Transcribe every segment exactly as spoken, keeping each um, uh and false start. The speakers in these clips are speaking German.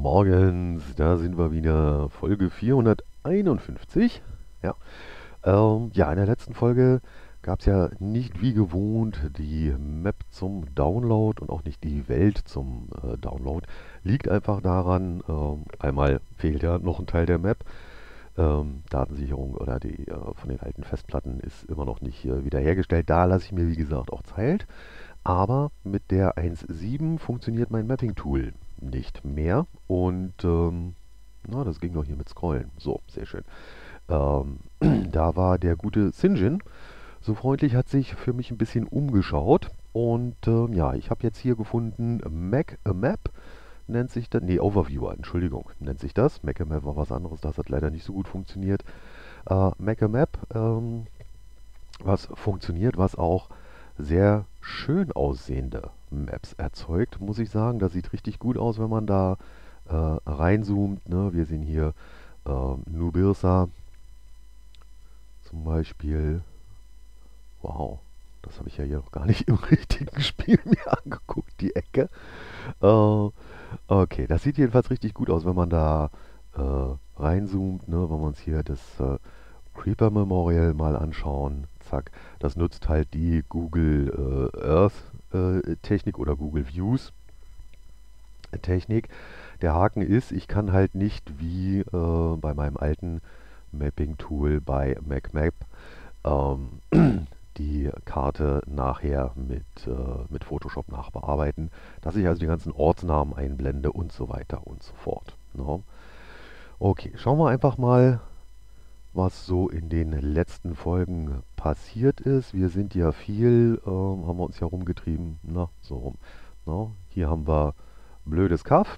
Morgens, da sind wir wieder, Folge vierhunderteinundfünfzig. Ja, ähm, ja, in der letzten Folge gab es ja nicht wie gewohnt die Map zum Download und auch nicht die Welt zum äh, Download. Liegt einfach daran, ähm, einmal fehlt ja noch ein Teil der Map. Ähm, Datensicherung oder die äh, von den alten Festplatten ist immer noch nicht äh, wiederhergestellt. Da lasse ich mir, wie gesagt, auch Zeit. Aber mit der eins Punkt sieben funktioniert mein Mapping-Tool nicht mehr. Und ähm, na, das ging doch hier mit Scrollen. So, sehr schön. Ähm, da war der gute Sinjin so freundlich, hat sich für mich ein bisschen umgeschaut. Und ähm, ja, ich habe jetzt hier gefunden, Mac a Map nennt sich das. Nee, Overviewer, Entschuldigung, nennt sich das. Mac a Map war was anderes, das hat leider nicht so gut funktioniert. Äh, Mac a Map, ähm, was funktioniert, was auch sehr schön aussehende Maps erzeugt, muss ich sagen. Das sieht richtig gut aus, wenn man da äh, reinzoomt. Ne? Wir sehen hier äh, Nubirsa zum Beispiel. Wow, das habe ich ja hier noch gar nicht im richtigen Spiel mir angeguckt, die Ecke. Äh, okay, das sieht jedenfalls richtig gut aus, wenn man da äh, reinzoomt. Ne? Wenn wir uns hier das äh, Creeper Memorial mal anschauen. Zack, das nutzt halt die Google äh, Earth äh, Technik oder Google Views Technik. Der Haken ist, ich kann halt nicht wie äh, bei meinem alten Mapping-Tool bei MacMap ähm, die Karte nachher mit, äh, mit Photoshop nachbearbeiten, dass ich also die ganzen Ortsnamen einblende und so weiter und so fort. No? Okay, schauen wir einfach mal, was so in den letzten Folgen passiert ist. Wir sind ja viel, ähm, haben wir uns ja rumgetrieben, na, so rum. Na, hier haben wir blödes Kaff.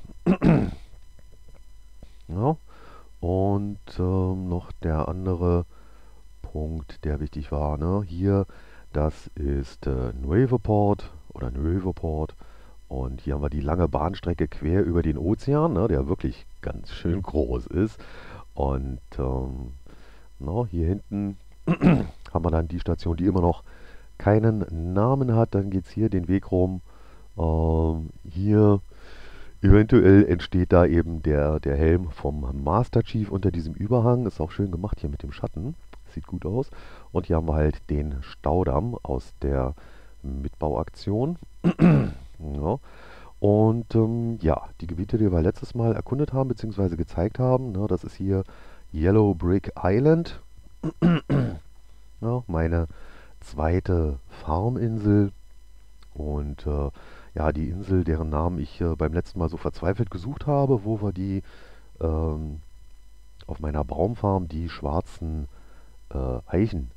Ja, und ähm, noch der andere Punkt, der wichtig war, ne? Hier, das ist äh, Nuevoport oder Nuevoport. Und hier haben wir die lange Bahnstrecke quer über den Ozean, ne, der wirklich ganz schön groß ist. Und ähm, no, hier hinten haben wir dann die Station, die immer noch keinen Namen hat. Dann geht es hier den Weg rum. Ähm, hier eventuell entsteht da eben der, der Helm vom Master Chief unter diesem Überhang. Ist auch schön gemacht hier mit dem Schatten. Sieht gut aus. Und hier haben wir halt den Staudamm aus der Mitbauaktion. Ja. Und ähm, ja, die Gebiete, die wir letztes Mal erkundet haben bzw. gezeigt haben, ne, das ist hier Yellow Brick Island. Ja, meine zweite Farminsel. Und äh, ja, die Insel, deren Namen ich äh, beim letzten Mal so verzweifelt gesucht habe, wo wir die ähm, auf meiner Baumfarm die schwarzen äh, Eichensetzlinge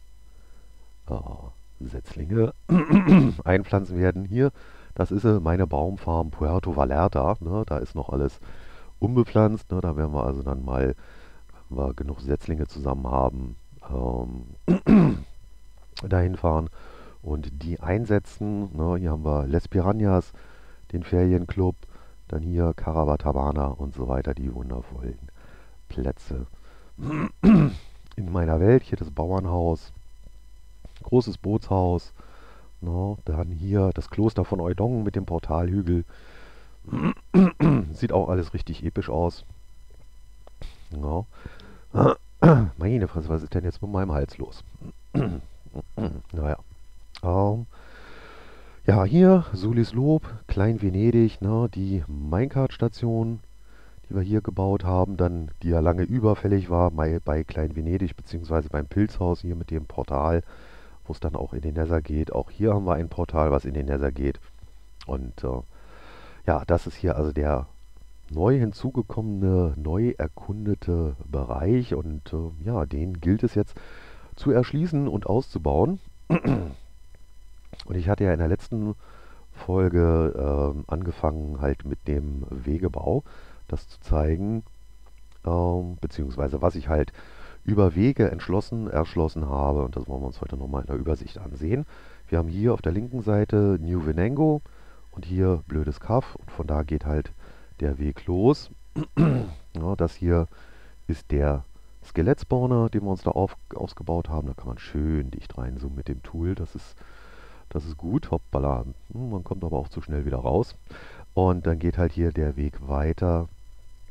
äh, einpflanzen werden. Hier, das ist äh, meine Baumfarm Puerto Vallarta. Ne, da ist noch alles unbepflanzt. Ne, da werden wir also dann mal, wenn wir genug Setzlinge zusammen haben, ähm, dahin fahren und die einsetzen. Ne, hier haben wir Les Piranhas, den Ferienclub, dann hier Caravatavana und so weiter, die wundervollen Plätze in meiner Welt. Hier das Bauernhaus, großes Bootshaus. No, dann hier das Kloster von Eudong mit dem Portalhügel. Sieht auch alles richtig episch aus. No. Meine Fresse, was ist denn jetzt mit meinem Hals los? Naja. Ähm, ja, hier Sulis Lob, Klein Venedig, ne, die Minecart-Station, die wir hier gebaut haben, dann die ja lange überfällig war bei, bei Klein Venedig, beziehungsweise beim Pilzhaus hier mit dem Portal, wo es dann auch in den Nether geht. Auch hier haben wir ein Portal, was in den Nether geht. Und äh, ja, das ist hier also der neu hinzugekommene, neu erkundete Bereich. Und äh, ja, den gilt es jetzt zu erschließen und auszubauen. Und ich hatte ja in der letzten Folge ähm, angefangen halt mit dem Wegebau, das zu zeigen, ähm, beziehungsweise was ich halt über Wege entschlossen, erschlossen habe. Und das wollen wir uns heute nochmal in der Übersicht ansehen. Wir haben hier auf der linken Seite New Venango und hier Blödes Kaff. Und von da geht halt der Weg los. Ja, das hier ist der Skelettspawner, den wir uns da auf, ausgebaut haben. Da kann man schön dicht reinzoomen mit dem Tool. Das ist, das ist gut. Hoppala. Man kommt aber auch zu schnell wieder raus. Und dann geht halt hier der Weg weiter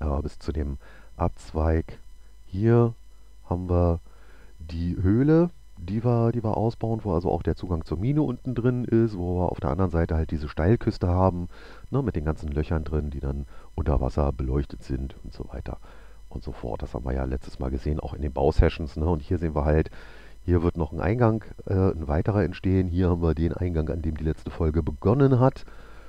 äh, bis zu dem Abzweig. Hier haben wir die Höhle, die wir, die wir ausbauen, wo also auch der Zugang zur Mine unten drin ist, wo wir auf der anderen Seite halt diese Steilküste haben, ne, mit den ganzen Löchern drin, die dann unter Wasser beleuchtet sind und so weiter und so fort. Das haben wir ja letztes Mal gesehen, auch in den Bausessions. Ne? Und hier sehen wir halt, hier wird noch ein Eingang, äh, ein weiterer entstehen. Hier haben wir den Eingang, an dem die letzte Folge begonnen hat.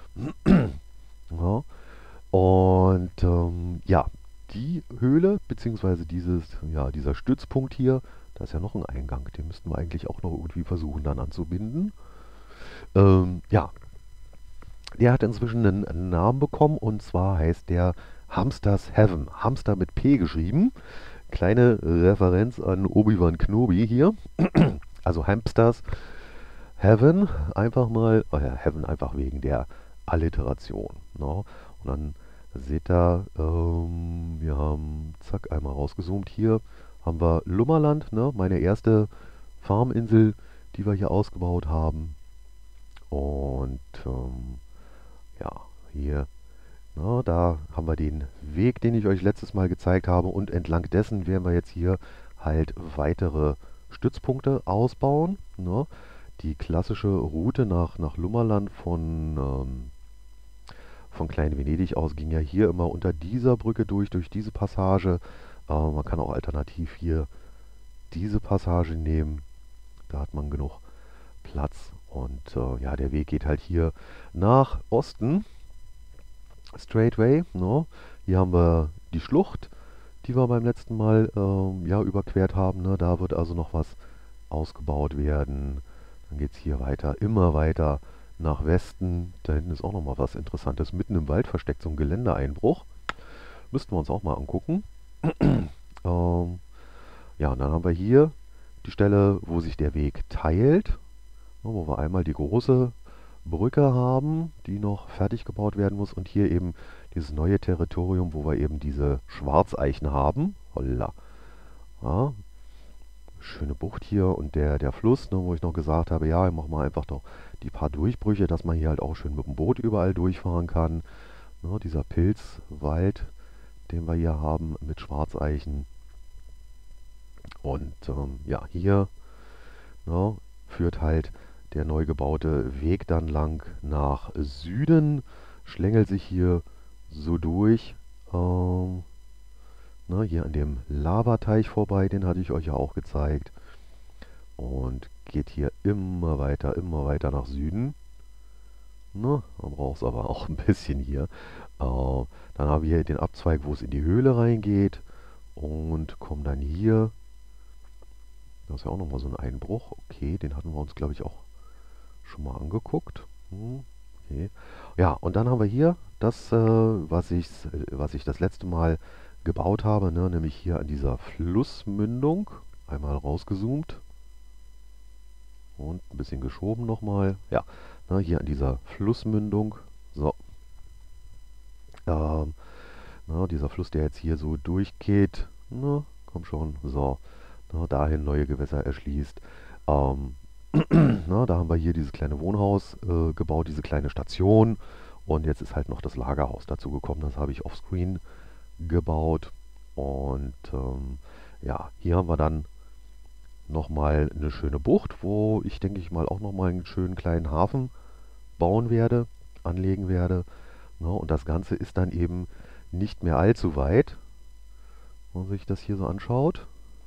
Ja. Und ähm, ja, die Höhle, beziehungsweise dieses, ja, dieser Stützpunkt hier, da ist ja noch ein Eingang, den müssten wir eigentlich auch noch irgendwie versuchen dann anzubinden. Ähm, ja, der hat inzwischen einen, einen Namen bekommen, und zwar heißt der Hamsters Heaven. Hamster mit P geschrieben. Kleine Referenz an Obi-Wan Kenobi hier. Also Hamsters Heaven, einfach mal, oh ja, Heaven einfach wegen der Alliteration. Ne? Und dann seht ihr, ähm, wir haben, zack, einmal rausgezoomt. Hier haben wir Lummerland, ne? Meine erste Farminsel, die wir hier ausgebaut haben. Und ähm, ja, hier, na, da haben wir den Weg, den ich euch letztes Mal gezeigt habe. Und entlang dessen werden wir jetzt hier halt weitere Stützpunkte ausbauen. Ne? Die klassische Route nach, nach Lummerland von, ähm, von Klein Venedig aus ging ja hier immer unter dieser Brücke durch, durch diese Passage. Äh, man kann auch alternativ hier diese Passage nehmen. Da hat man genug Platz. Und äh, ja, der Weg geht halt hier nach Osten. Straightway. No? Hier haben wir die Schlucht, die wir beim letzten Mal ähm, ja, überquert haben. Ne? Da wird also noch was ausgebaut werden. Dann geht es hier weiter, immer weiter nach Westen. Da hinten ist auch noch mal was Interessantes. Mitten im Wald versteckt so ein Geländeeinbruch. Müssten wir uns auch mal angucken. ähm, ja, und dann haben wir hier die Stelle, wo sich der Weg teilt. Wo wir einmal die große Brücke haben, die noch fertig gebaut werden muss. Und hier eben dieses neue Territorium, wo wir eben diese Schwarzeichen haben. Holla. Ja, schöne Bucht hier und der, der Fluss, ne, wo ich noch gesagt habe, ja, machen wir einfach doch die paar Durchbrüche, dass man hier halt auch schön mit dem Boot überall durchfahren kann. Ne, dieser Pilzwald, den wir hier haben mit Schwarzeichen. Und ähm, ja, hier ne, führt halt der neu gebaute Weg dann lang nach Süden, schlängelt sich hier so durch, ähm, ne, hier an dem Lavateich vorbei, den hatte ich euch ja auch gezeigt. Und geht hier immer weiter, immer weiter nach Süden. Ne, man braucht es aber auch ein bisschen hier. Äh, dann haben wir hier den Abzweig, wo es in die Höhle reingeht. Und kommen dann hier. Das ist ja auch nochmal so ein Einbruch. Okay, den hatten wir uns, glaube ich, auch schon mal angeguckt. Hm, okay. Ja, und dann haben wir hier das, äh, was, ich, was ich das letzte Mal gebaut habe, ne, nämlich hier an dieser Flussmündung. Einmal rausgezoomt und ein bisschen geschoben nochmal. Ja, ne, hier an dieser Flussmündung. So. Ähm, na, dieser Fluss, der jetzt hier so durchgeht. Na, komm schon. So. Na, dahin neue Gewässer erschließt. Ähm, Na, da haben wir hier dieses kleine Wohnhaus äh, gebaut, diese kleine Station. Und jetzt ist halt noch das Lagerhaus dazu gekommen. Das habe ich offscreen gebaut. Und ähm, ja, hier haben wir dann nochmal eine schöne Bucht, wo ich, denke ich mal, auch nochmal einen schönen kleinen Hafen bauen werde, anlegen werde. Na, und das Ganze ist dann eben nicht mehr allzu weit, wenn man sich das hier so anschaut.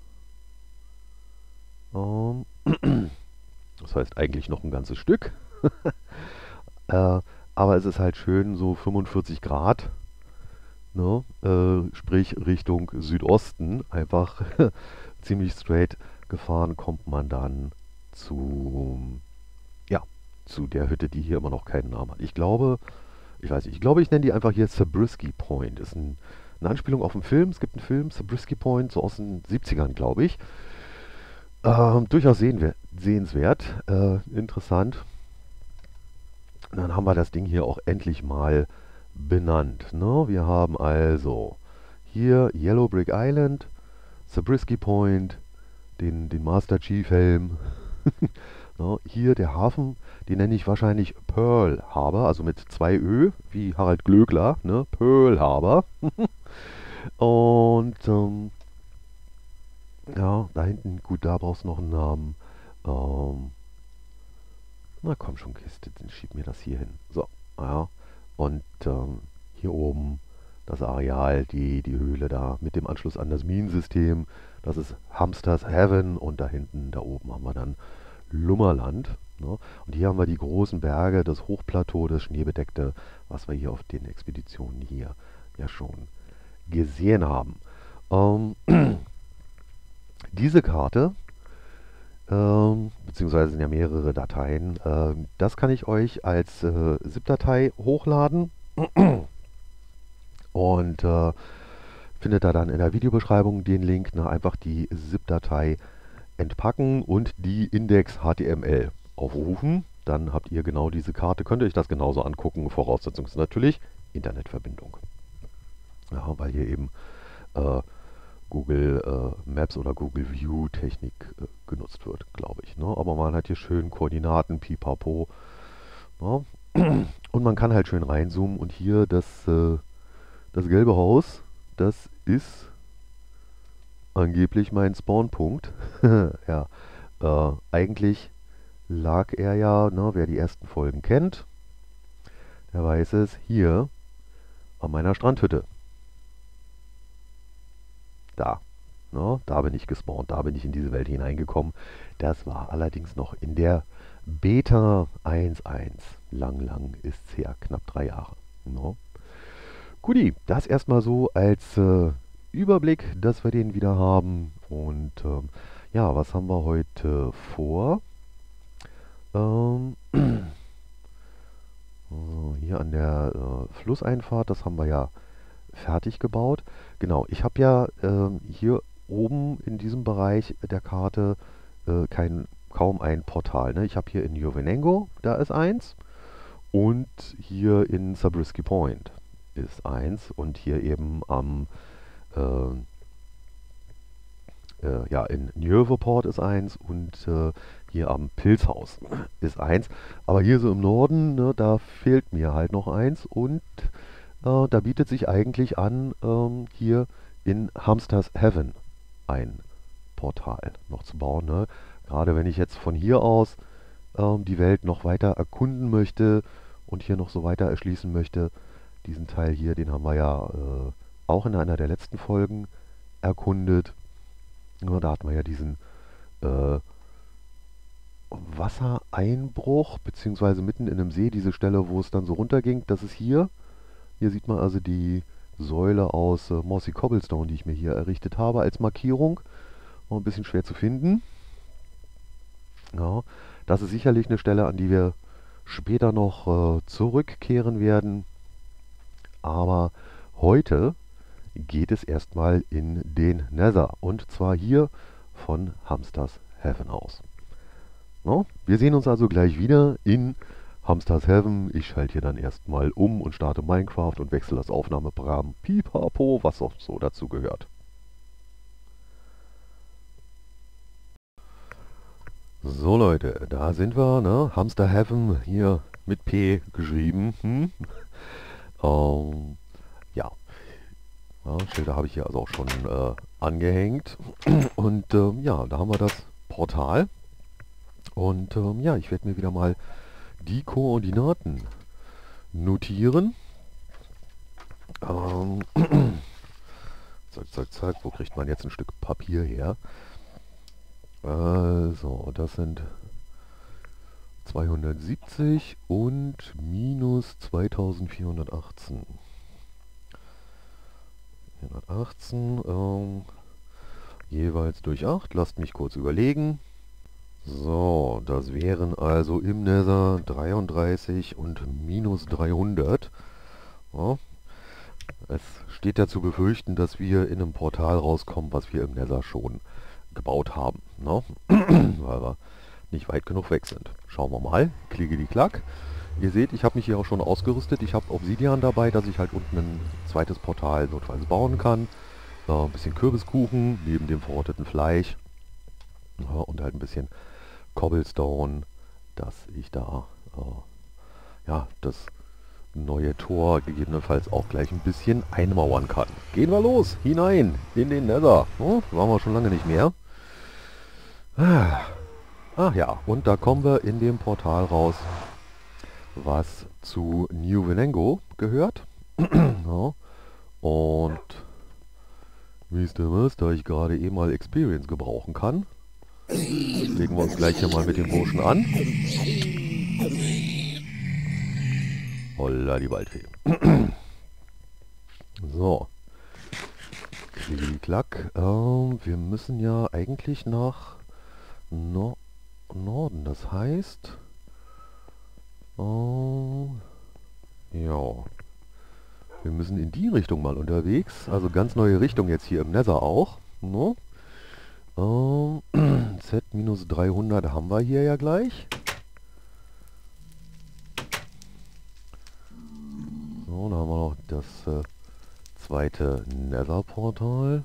Ähm, Das heißt eigentlich noch ein ganzes Stück. äh, aber es ist halt schön so fünfundvierzig Grad, ne? äh, sprich Richtung Südosten. Einfach ziemlich straight gefahren kommt man dann zu, ja, zu der Hütte, die hier immer noch keinen Namen hat. Ich glaube, ich weiß nicht, ich glaube, ich nenne die einfach hier Zabriskie Point. Das ist ein, eine Anspielung auf einen Film. Es gibt einen Film, Zabriskie Point, so aus den siebzigern, glaube ich. Ähm, durchaus sehen, sehenswert, äh, interessant. Und dann haben wir das Ding hier auch endlich mal benannt. Ne? Wir haben also hier Yellow Brick Island, Zabriskie Point, den, den Master Chief Helm. Ne? Hier der Hafen, den nenne ich wahrscheinlich Pearl Harbor, also mit zwei Ö, wie Harald Glöckler, ne? Pearl Harbor. Und ähm, ja, da hinten, gut, da brauchst du noch einen Namen. Ähm, na komm schon, Kiste, dann schieb mir das hier hin. So, ja. Und ähm, hier oben das Areal, die, die Höhle da mit dem Anschluss an das Minensystem. Das ist Hamsters Heaven und da hinten, da oben haben wir dann Lummerland. Ne? Und hier haben wir die großen Berge, das Hochplateau, das Schneebedeckte, was wir hier auf den Expeditionen hier ja schon gesehen haben. Ähm, diese Karte, ähm, beziehungsweise sind ja mehrere Dateien, ähm, das kann ich euch als äh, ZIP-Datei hochladen und äh, findet da dann in der Videobeschreibung den Link, na, einfach die ZIP-Datei entpacken und die Index H T M L aufrufen. Dann habt ihr genau diese Karte, könnt ihr euch das genauso angucken. Voraussetzung ist natürlich Internetverbindung. Ja, weil hier eben äh, Google äh, Maps oder Google View Technik äh, genutzt wird, glaube ich. Ne? Aber man hat hier schön Koordinaten, pipapo. Ne? Und man kann halt schön reinzoomen und hier das, äh, das gelbe Haus, das ist angeblich mein Spawnpunkt. Ja, äh, eigentlich lag er ja, ne, wer die ersten Folgen kennt, der weiß es, hier an meiner Strandhütte. Da. Ne, da bin ich gespawnt, da bin ich in diese Welt hineingekommen. Das war allerdings noch in der Beta eins Punkt eins. Lang, lang ist's her, knapp drei Jahre. Ne? Guti, das erstmal so als äh, Überblick, dass wir den wieder haben. Und ähm, ja, was haben wir heute vor? Ähm, so, hier an der äh, Flusseinfahrt, das haben wir ja fertig gebaut. Genau, ich habe ja ähm, hier oben in diesem Bereich der Karte äh, kein, kaum ein Portal. Ne? Ich habe hier in Jovenengo, da ist eins. Und hier in Zabriskie Point ist eins. Und hier eben am äh, äh, ja, in Njöveport ist eins und äh, hier am Pilzhaus ist eins. Aber hier so im Norden, ne, da fehlt mir halt noch eins und äh, da bietet sich eigentlich an, ähm, hier in Hamsters Heaven ein Portal noch zu bauen. Ne? Gerade wenn ich jetzt von hier aus ähm, die Welt noch weiter erkunden möchte und hier noch so weiter erschließen möchte, diesen Teil hier, den haben wir ja äh, auch in einer der letzten Folgen erkundet. Ja, da hatten wir ja diesen äh, Wassereinbruch, beziehungsweise mitten in einem See, diese Stelle, wo es dann so runterging. Das ist hier. Hier sieht man also die Säule aus äh, Mossy Cobblestone, die ich mir hier errichtet habe, als Markierung. Noch ein bisschen schwer zu finden. Ja, das ist sicherlich eine Stelle, an die wir später noch äh, zurückkehren werden. Aber heute geht es erstmal in den Nether. Und zwar hier von Hamsters Heaven aus. No? Wir sehen uns also gleich wieder in Hamsters Heaven. Ich schalte hier dann erstmal um und starte Minecraft und wechsle das Aufnahmeprogramm. Pipapo, was auch so dazu gehört. So Leute, da sind wir, ne? Hamster Heaven hier mit P geschrieben. Hm? ähm, ja. Ja, Schilder habe ich hier also auch schon äh, angehängt. Und ähm, ja, da haben wir das Portal. Und ähm, ja, ich werde mir wieder mal die Koordinaten notieren. Ähm, zack, zack, zack. Wo kriegt man jetzt ein Stück Papier her? Also, das sind zweihundertsiebzig und minus zweitausendvierhundertachtzehn. vierhundertachtzehn, ähm, jeweils durch acht. Lasst mich kurz überlegen. So, das wären also im Nether dreiunddreißig und minus dreihundert. Ja. Es steht ja zu befürchten, dass wir in einem Portal rauskommen, was wir im Nether schon gebaut haben. Ne? Weil wir nicht weit genug weg sind. Schauen wir mal. Klicke die Klack. Ihr seht, ich habe mich hier auch schon ausgerüstet. Ich habe Obsidian dabei, dass ich halt unten ein zweites Portal notfalls bauen kann. Äh, ein bisschen Kürbiskuchen neben dem verrotteten Fleisch. Ja, und halt ein bisschen Cobblestone, dass ich da äh, ja, das neue Tor gegebenenfalls auch gleich ein bisschen einmauern kann. Gehen wir los, hinein in den Nether. Oh, waren wir schon lange nicht mehr. Ach ja, und da kommen wir in dem Portal raus, was zu New Venango gehört. Ja. Und wisst ihr was, da ich gerade eh mal Experience gebrauchen kann, legen wir uns gleich hier mal mit dem Burschen an. Holla die Waldfee. So. Klick-Klack. Ähm, wir müssen ja eigentlich nach no Norden. Das heißt... Ähm, ja. Wir müssen in die Richtung mal unterwegs. Also ganz neue Richtung jetzt hier im Nether auch. No? Ähm, Z dreihundert haben wir hier ja gleich. So, da haben wir noch das äh, zweite Nether-Portal.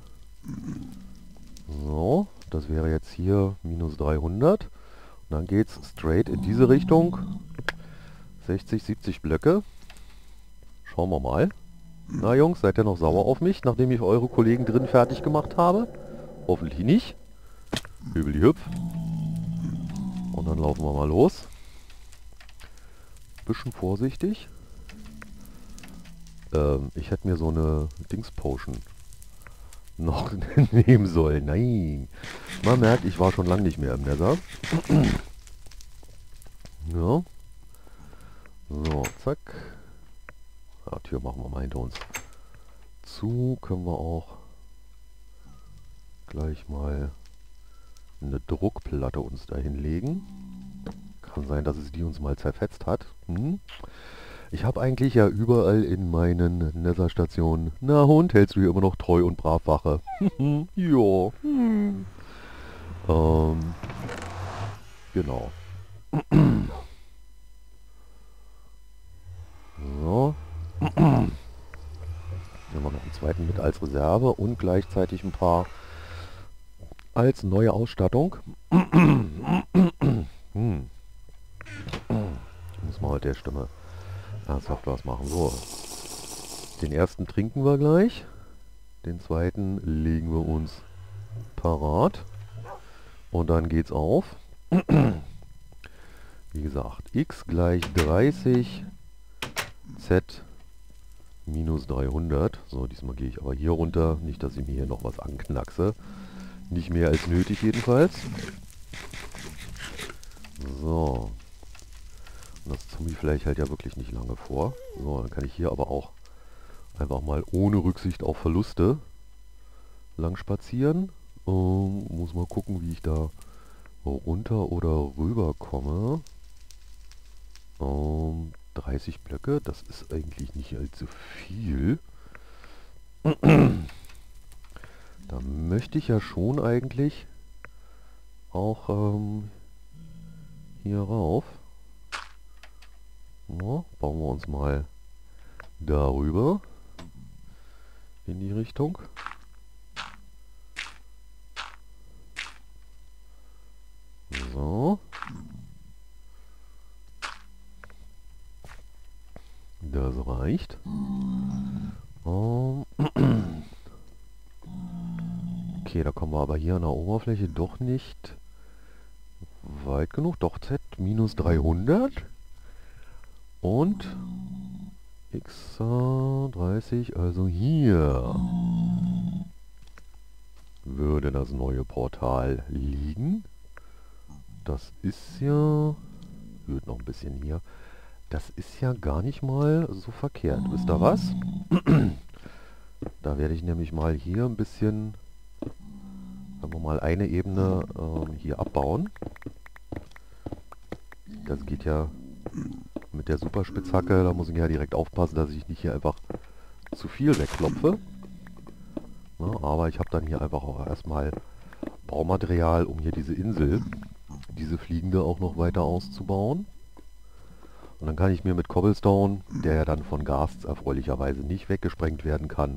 So, das wäre jetzt hier minus dreihundert. Und dann geht es straight in diese Richtung. sechzig, siebzig Blöcke. Schauen wir mal. Na Jungs, seid ihr noch sauer auf mich, nachdem ich eure Kollegen drin fertig gemacht habe? Hoffentlich nicht. Hübel die Hüpf. Und dann laufen wir mal los. Bisschen vorsichtig. Ähm, ich hätte mir so eine Dings-Potion noch nehmen sollen. Nein. Man merkt, ich war schon lange nicht mehr im Nether. Ja. So, zack. Ja, Tür machen wir mal hinter uns zu. Können wir auch gleich mal eine Druckplatte uns dahin legen. Kann sein, dass es die uns mal zerfetzt hat. Hm. Ich habe eigentlich ja überall in meinen Nether-Stationen... Na Hund, hältst du hier immer noch treu und brav Wache? Ja. Hm. Ähm, genau. So. Nehmen wir noch einen zweiten mit als Reserve und gleichzeitig ein paar als neue Ausstattung. hm. Ich muss mal mit der Stimme ernsthaft was machen. So. Den ersten trinken wir gleich. Den zweiten legen wir uns parat. Und dann geht's auf. Wie gesagt, x gleich dreißig, z minus dreihundert. So, diesmal gehe ich aber hier runter. Nicht, dass ich mir hier noch was anknackse. Nicht mehr als nötig jedenfalls. So. Und das Zombie vielleicht hält ja wirklich nicht lange vor. So, dann kann ich hier aber auch einfach mal ohne Rücksicht auf Verluste lang spazieren. Ähm, muss mal gucken, wie ich da runter oder rüber komme. Ähm, dreißig Blöcke, das ist eigentlich nicht allzu viel. Da möchte ich ja schon eigentlich auch ähm, hier rauf. Ja, bauen wir uns mal darüber in die Richtung. So. Das reicht. Um. Okay, da kommen wir aber hier an der Oberfläche doch nicht weit genug. Doch Z minus dreihundert. Und x dreißig, also hier würde das neue Portal liegen. Das ist ja... Wird noch ein bisschen hier. Das ist ja gar nicht mal so verkehrt. Wisst ihr was? Da werde ich nämlich mal hier ein bisschen... Sagen wir mal eine Ebene ähm, hier abbauen. Das geht ja mit der Superspitzhacke. Da muss ich ja direkt aufpassen, dass ich nicht hier einfach zu viel wegklopfe. Na, aber ich habe dann hier einfach auch erstmal Baumaterial, um hier diese Insel, diese fliegende auch noch weiter auszubauen. Und dann kann ich mir mit Cobblestone, der ja dann von Ghasts erfreulicherweise nicht weggesprengt werden kann,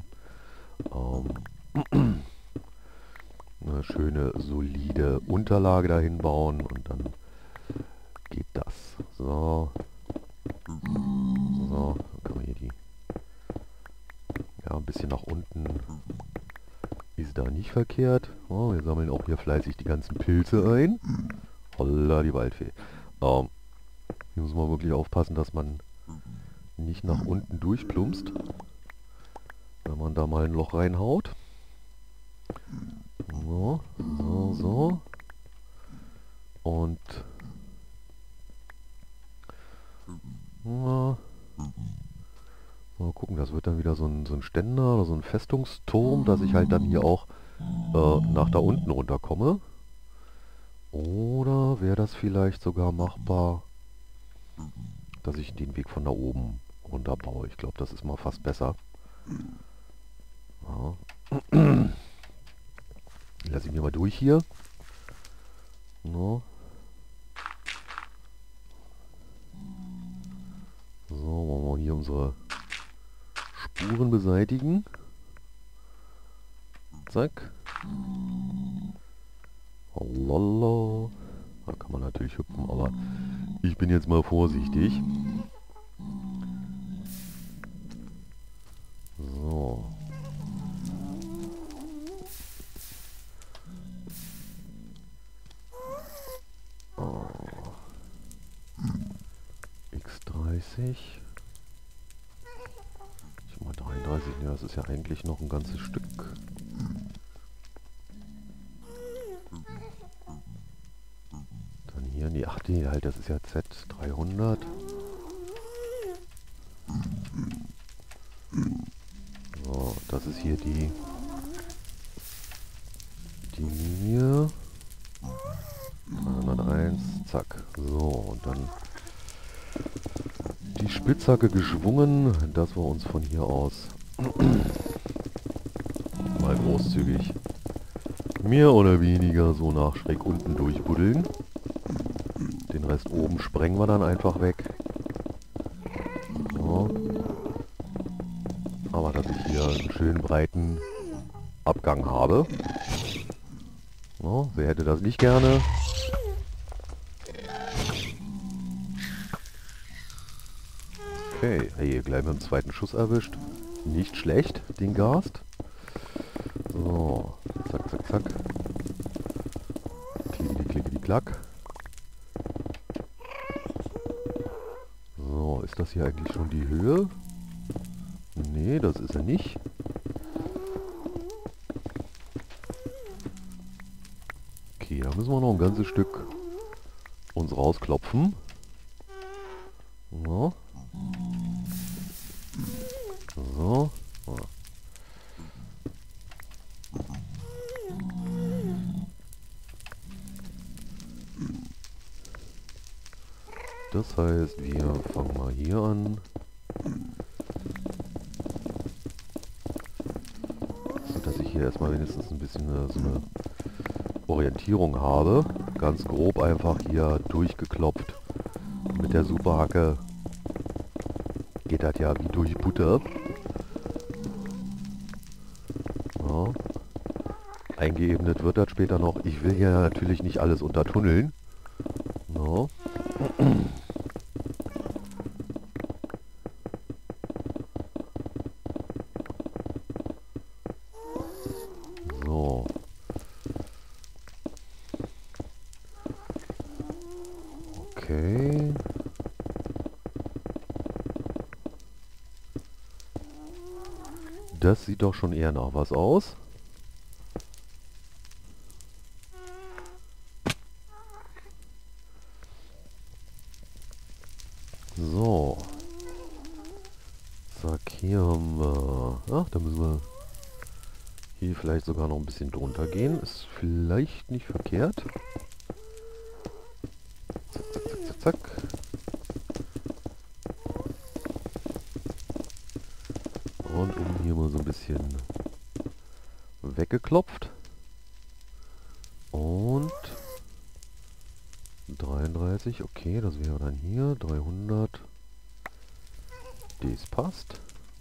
ähm, eine schöne, solide Unterlage dahin bauen und dann geht das. So. So, dann hier die... Ja, ein bisschen nach unten ist da nicht verkehrt. Oh, wir sammeln auch hier fleißig die ganzen Pilze ein. Holla, die Waldfee. Ähm, hier muss man wirklich aufpassen, dass man nicht nach unten durchplumpst, wenn man da mal ein Loch reinhaut. So, so, so. Und ja, mal gucken, das wird dann wieder so ein, so ein Ständer oder so ein Festungsturm, dass ich halt dann hier auch äh, nach da unten runterkomme. Oder wäre das vielleicht sogar machbar, dass ich den Weg von da oben runter baue? Ich glaube, das ist mal fast besser. Ja. Lass ich mir mal durch hier. No. So, wollen wir hier unsere Spuren beseitigen. Zack. Lala. Da kann man natürlich hüpfen, aber ich bin jetzt mal vorsichtig. So. Oh. X dreißig. Ich mal dreiunddreißig, ja, das ist ja eigentlich noch ein ganzes Stück. Dann hier, nee, ach nee, halt, das ist ja Z dreihundert. So, das ist hier die, die Linie. dreihunderteins, zack. So, und dann die Spitzhacke geschwungen, dass wir uns von hier aus mal großzügig mehr oder weniger so nach schräg unten durchbuddeln. Den Rest oben sprengen wir dann einfach weg. So. Aber dass ich hier einen schönen breiten Abgang habe. So, wer hätte das nicht gerne? Okay, hey, gleich mit dem zweiten Schuss erwischt. Nicht schlecht, den Gast. So, zack, zack, zack. Klickety, klickety, klack. So, ist das hier eigentlich schon die Höhe? Nee, das ist er nicht. Okay, da müssen wir noch ein ganzes Stück uns rausklopfen. So. So. So. Das heißt, wir fangen mal hier an. So, dass ich hier erstmal wenigstens ein bisschen äh, so eine Orientierung habe. Ganz grob einfach hier durchgeklopft. Mit der Superhacke geht das ja wie durch Butter. Ja. Eingeebnet wird das später noch. Ich will hier natürlich nicht alles untertunneln. No. So. Okay. Das sieht doch schon eher nach was aus. So. Zack, hier haben wir... Ach, da müssen wir hier vielleicht sogar noch ein bisschen drunter gehen. Ist vielleicht nicht verkehrt. Zack, zack, zack, zack, zack. Und um hier mal so ein bisschen weggeklopft. Und dreiunddreißig, okay, das wäre dann hier dreihundert. Das passt.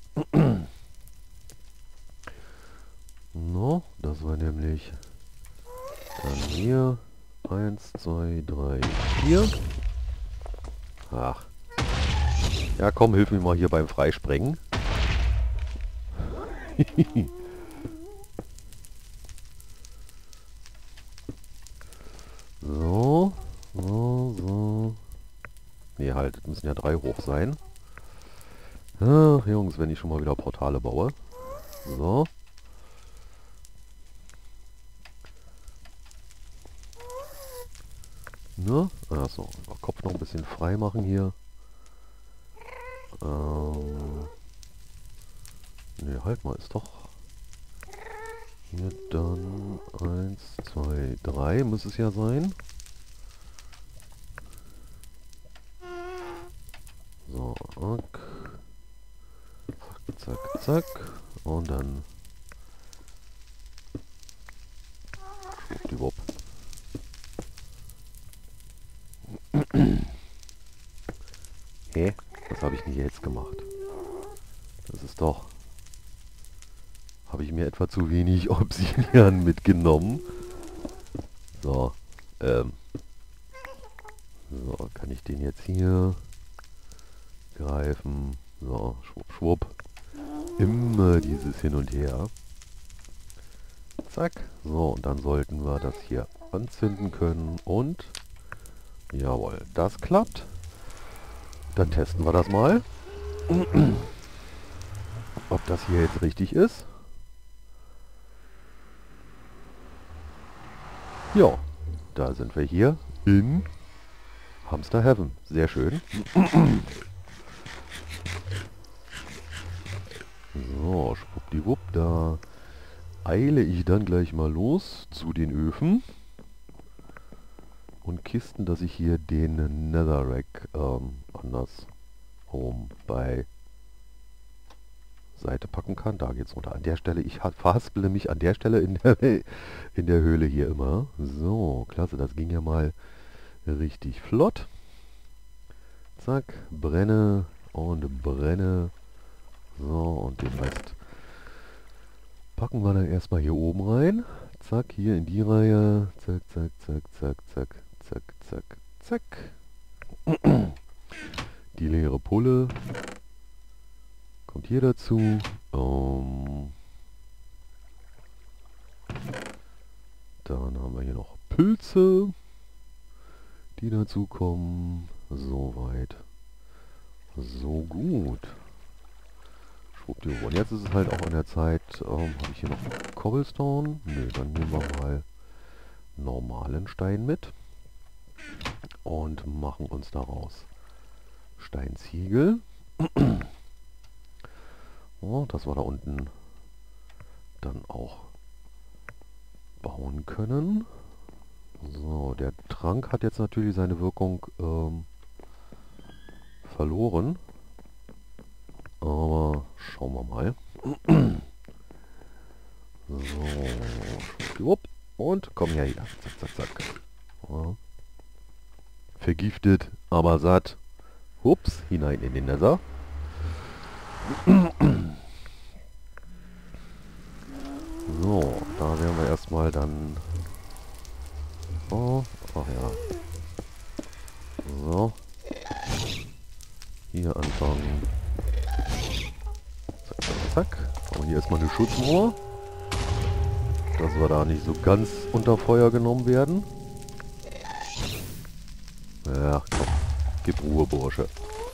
No, das war nämlich dann hier eins, zwei, drei, vier. Ach. Ja, komm, hilf mir mal hier beim Freisprengen. So, so, so. Ne, halt, es müssen ja drei hoch sein. Ach, Jungs, wenn ich schon mal wieder Portale baue. So. Ne? Achso, Kopf noch ein bisschen frei machen hier. Ähm. Ne, halt mal, ist doch. Hier dann eins, zwei, drei muss es ja sein. So, ok. Zack, zack, zack. Und dann. Schwuppdiwupp. Hä? Was habe ich denn jetzt gemacht? Das ist doch... Habe ich mir etwa zu wenig Obsidian mitgenommen? So, ähm... So, kann ich den jetzt hier greifen? So, schwupp, schwupp. Immer dieses Hin und Her. Zack. So, und dann sollten wir das hier anzünden können. Und... Jawohl, das klappt. Dann testen wir das mal. Ob das hier jetzt richtig ist. Ja, da sind wir hier in Hamster Heaven. Sehr schön. So, schwuppdiwupp, da eile ich dann gleich mal los zu den Öfen und Kisten, dass ich hier den Netherrack ähm, anders oben bei Seite packen kann. Da geht's runter. An der Stelle, ich verhaspele mich an der Stelle in der, in der Höhle hier immer. So, klasse, das ging ja mal richtig flott. Zack, brenne und brenne. So, und den Rest packen wir dann erstmal hier oben rein. Zack, hier in die Reihe. Zack, zack, zack, zack, zack, zack, zack, zack. Die leere Pulle kommt hier dazu. Um, dann haben wir hier noch Pilze, die dazu kommen. Soweit. So gut. Schwuppdiwupp. Und jetzt ist es halt auch an der Zeit, ähm, habe ich hier noch Cobblestone? Ne, dann nehmen wir mal normalen Stein mit und machen uns daraus Steinziegel. Oh, dass wir da unten dann auch bauen können. So, der Trank hat jetzt natürlich seine Wirkung ähm, verloren. Aber schauen wir mal. So, und komm her hier. Zack, zack, zack. Ja. Vergiftet, aber satt. Hups, hinein in den Nether. So, da werden wir erstmal dann... Oh, ach ja. So. Hier anfangen. Zack, zack, zack. Aber hier erstmal eine Schutzmauer. Dass wir da nicht so ganz unter Feuer genommen werden. Ja, komm. Gib Ruhe, Bursche.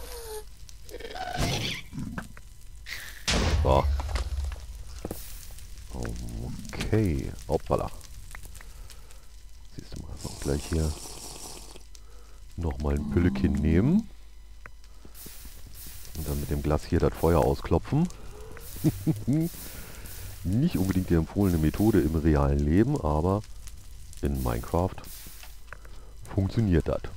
So. Okay. Hoppala. Siehst du mal, auch gleich hier nochmal ein Püllekin nehmen. Und dann mit dem Glas hier das Feuer ausklopfen. Nicht unbedingt die empfohlene Methode im realen Leben, aber in Minecraft funktioniert das.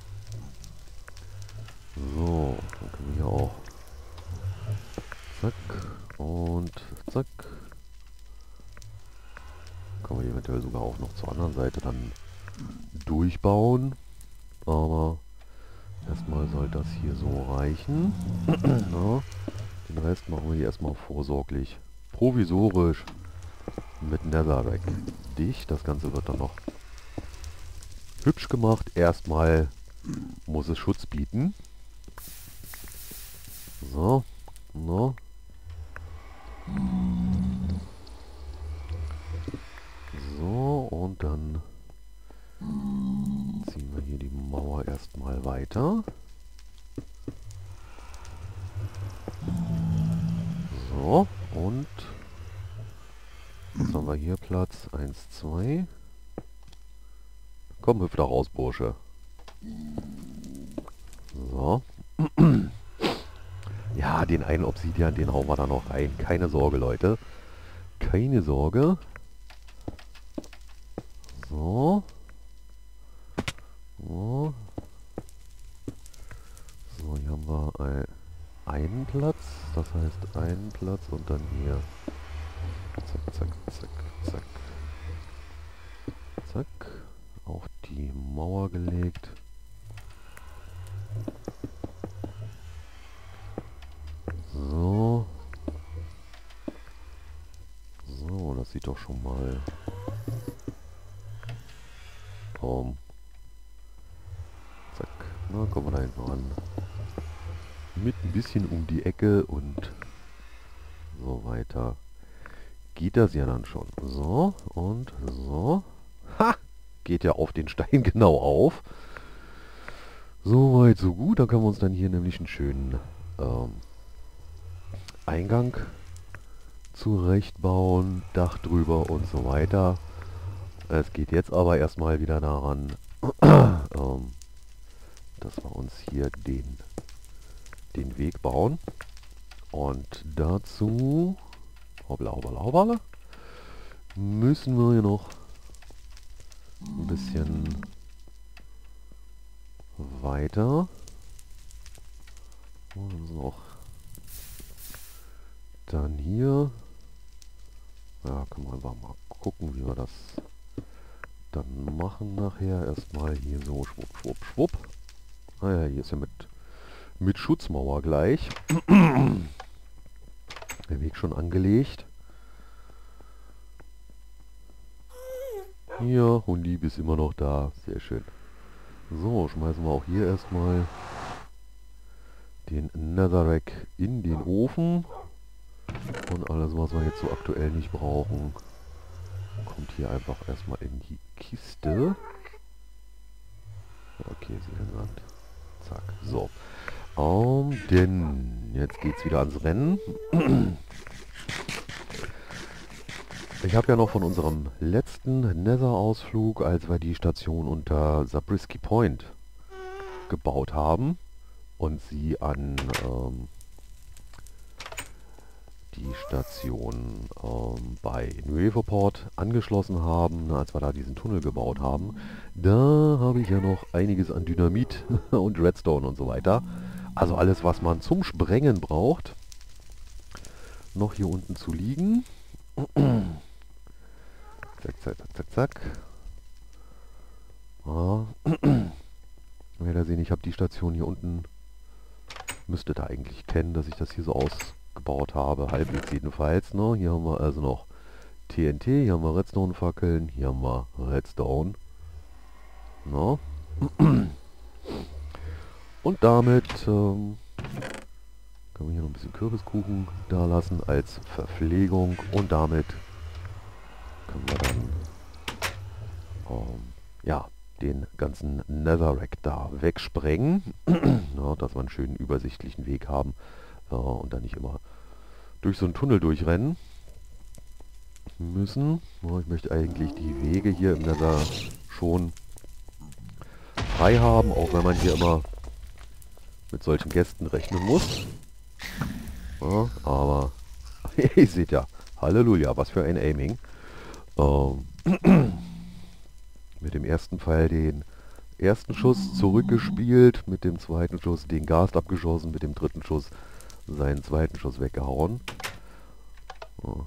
So, dann können wir hier auch zack und zack. Können wir eventuell sogar auch noch zur anderen Seite dann durchbauen. Aber erstmal soll das hier so reichen. Ja, den Rest machen wir hier erstmal vorsorglich, provisorisch mit Netherrack dicht. Das Ganze wird dann noch hübsch gemacht. Erstmal muss es Schutz bieten. So, no. So, und dann ziehen wir hier die Mauer erstmal weiter. So, und was haben wir hier Platz? eins, zwei. Komm, hüpf da raus, Bursche. So. Ja, den einen Obsidian, den hauen wir da noch rein. Keine Sorge, Leute. Keine Sorge. So. So. So, hier haben wir ein, einen Platz. Das heißt einen Platz und dann hier. Zack, zack, zack, zack. Zack. Auf die Mauer gelegt. So. So, das sieht doch schon mal... Um. Zack. Na, kommen wir da hinten ran. Mit ein bisschen um die Ecke und so weiter. Geht das ja dann schon. So, und so. Ha! Geht ja auf den Stein genau auf. So weit, so gut. Da können wir uns dann hier nämlich einen schönen ähm, Eingang zurechtbauen. Dach drüber und so weiter. Es geht jetzt aber erstmal wieder daran, ähm, dass wir uns hier den, den Weg bauen. Und dazu hoppla, hoppla, hoppla, müssen wir hier noch ein bisschen weiter. Und wir müssen auch dann hier, ja, können wir einfach mal gucken, wie wir das dann machen nachher. Erstmal hier so schwupp, schwupp, schwupp. Naja, hier ist ja mit, mit Schutzmauer gleich. Der Weg schon angelegt. Hier, Hundieb ist immer noch da. Sehr schön. So, schmeißen wir auch hier erstmal den Netherrack in den Ofen. Und alles, was wir jetzt so aktuell nicht brauchen, kommt hier einfach erstmal in die Kiste. Okay, Seelenrand. Zack. So. Um, denn jetzt geht's wieder ans Rennen. Ich habe ja noch von unserem letzten Nether-Ausflug, als wir die Station unter Zabriskie Point gebaut haben und sie an ähm, die Station ähm, bei Nuevoport angeschlossen haben, als wir da diesen Tunnel gebaut haben, da habe ich ja noch einiges an Dynamit und Redstone und so weiter. Also alles, was man zum Sprengen braucht, noch hier unten zu liegen. Zack, zack, zack, zack, zack. Ah. Werdet sehen, ich habe die Station hier unten, müsstet ihr eigentlich kennen, dass ich das hier so ausgebaut habe, halbwegs jedenfalls. Ne? Hier haben wir also noch T N T, hier haben wir Redstone-Fackeln, hier haben wir Redstone. No. Und damit ähm, können wir hier noch ein bisschen Kürbiskuchen da lassen als Verpflegung und damit können wir dann ähm, ja, den ganzen Netherrack da wegsprengen, ja, dass wir einen schönen übersichtlichen Weg haben äh, und dann nicht immer durch so einen Tunnel durchrennen müssen. Ja, ich möchte eigentlich die Wege hier im Nether schon frei haben, auch wenn man hier immer mit solchen Gästen rechnen muss. Ja, aber ihr seht ja, Halleluja, was für ein Aiming. Ähm, mit dem ersten Pfeil den ersten Schuss zurückgespielt, mit dem zweiten Schuss den Gast abgeschossen, mit dem dritten Schuss seinen zweiten Schuss weggehauen. Ja.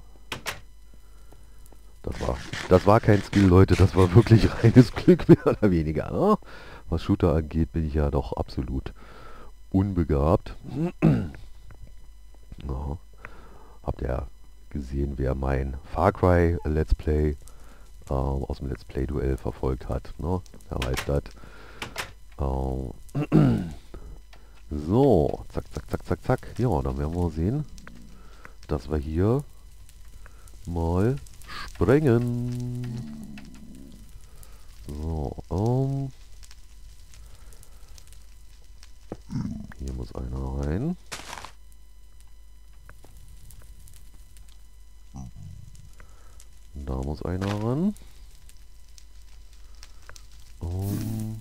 Das war, das war kein Skill, Leute, das war wirklich reines Glück, mehr oder weniger. Ne? Was Shooter angeht, bin ich ja doch absolut unbegabt. Ja. Habt ihr gesehen, wer mein Far Cry Let's Play äh, aus dem Let's Play Duell verfolgt hat. Ne? Der weiß das. Äh, So, zack, zack, zack, zack, zack. Ja, dann werden wir sehen, dass wir hier mal sprengen. So, ähm. Hier muss einer rein. Da muss einer ran. Um,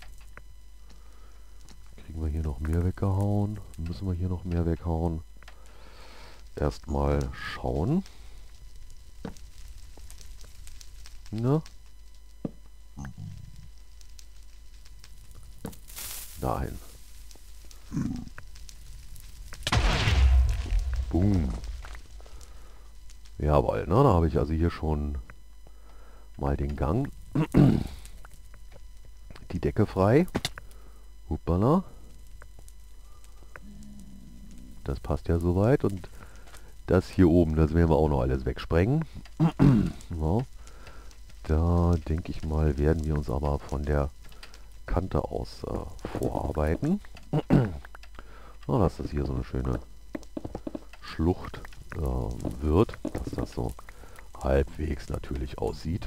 kriegen wir hier noch mehr weggehauen? Müssen wir hier noch mehr weghauen? Erstmal schauen. Na? Dahin. Boom. Jawohl, ne? Da habe ich also hier schon mal den Gang. Die Decke frei. Hoppala. Das passt ja soweit. Und das hier oben, das werden wir auch noch alles wegsprengen. So. Da denke ich mal, werden wir uns aber von der Kante aus äh, vorarbeiten. So, dass das hier so eine schöne Schlucht äh, wird. Dass das so halbwegs natürlich aussieht.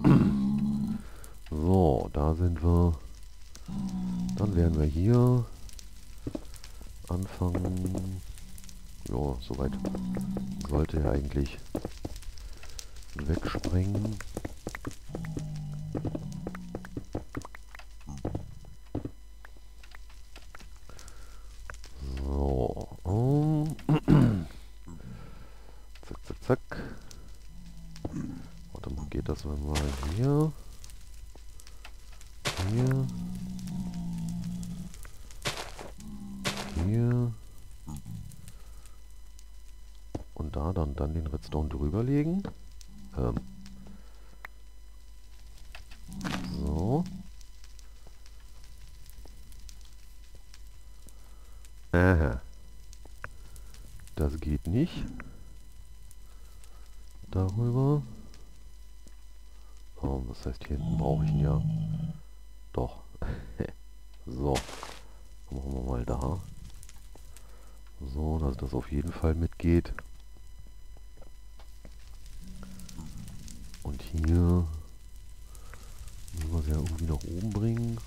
So, da sind wir. Dann werden wir hier anfangen. Ja, soweit sollte er eigentlich wegspringen. So. Um. Zack, zack, zack. Warte mal, geht das mal hier? Hier. Hier. Und da dann, dann den Redstone drüber legen. Ähm. So. Aha. Das geht nicht. Darüber. Oh, das heißt, hier hinten brauche ich ihn ja. Doch. So. Machen wir mal da. So, dass das auf jeden Fall mitgeht. Und hier müssen wir es ja irgendwie nach oben bringen.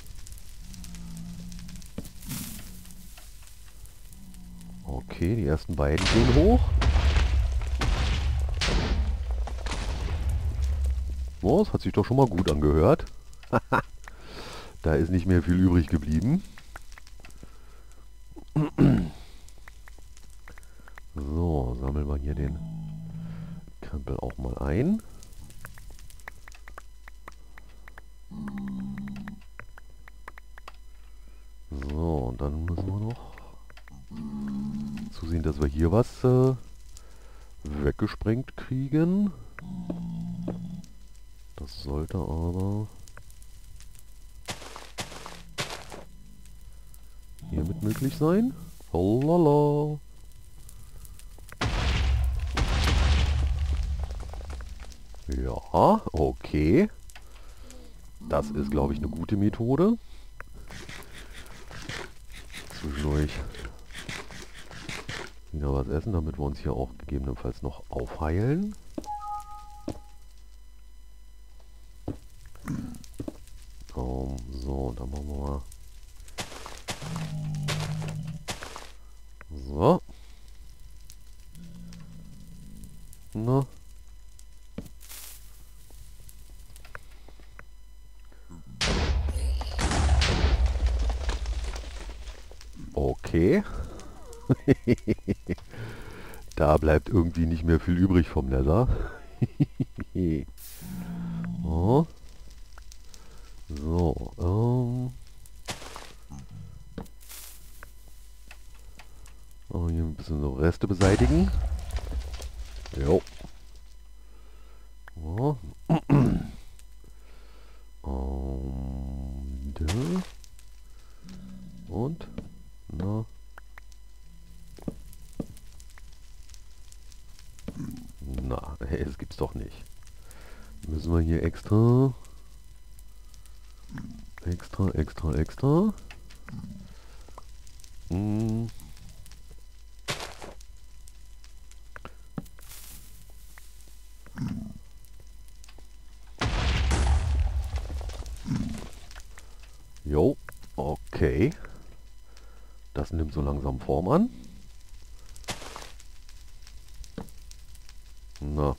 Okay, die ersten beiden gehen hoch. Oh, das hat sich doch schon mal gut angehört. Da ist nicht mehr viel übrig geblieben. So, sammeln wir hier den Krempel auch mal ein. So, und dann müssen wir noch zusehen, dass wir hier was äh, weggesprengt kriegen. Das sollte aber hiermit möglich sein. Lala. Ja, okay. Das ist, glaube ich, eine gute Methode. Zwischendurch wieder was essen, damit wir uns hier auch gegebenenfalls noch aufheilen. Um, so, dann machen wir mal. So. Na. Okay. Da bleibt irgendwie nicht mehr viel übrig vom Nether. Oh. So, ähm. Oh, hier ein bisschen so Reste beseitigen. Jo. Oh. Und, und, na. Na, hey, das gibt's doch nicht. Müssen wir hier extra, extra, extra, extra. Hm. Jo, okay. Das nimmt so langsam Form an. Na.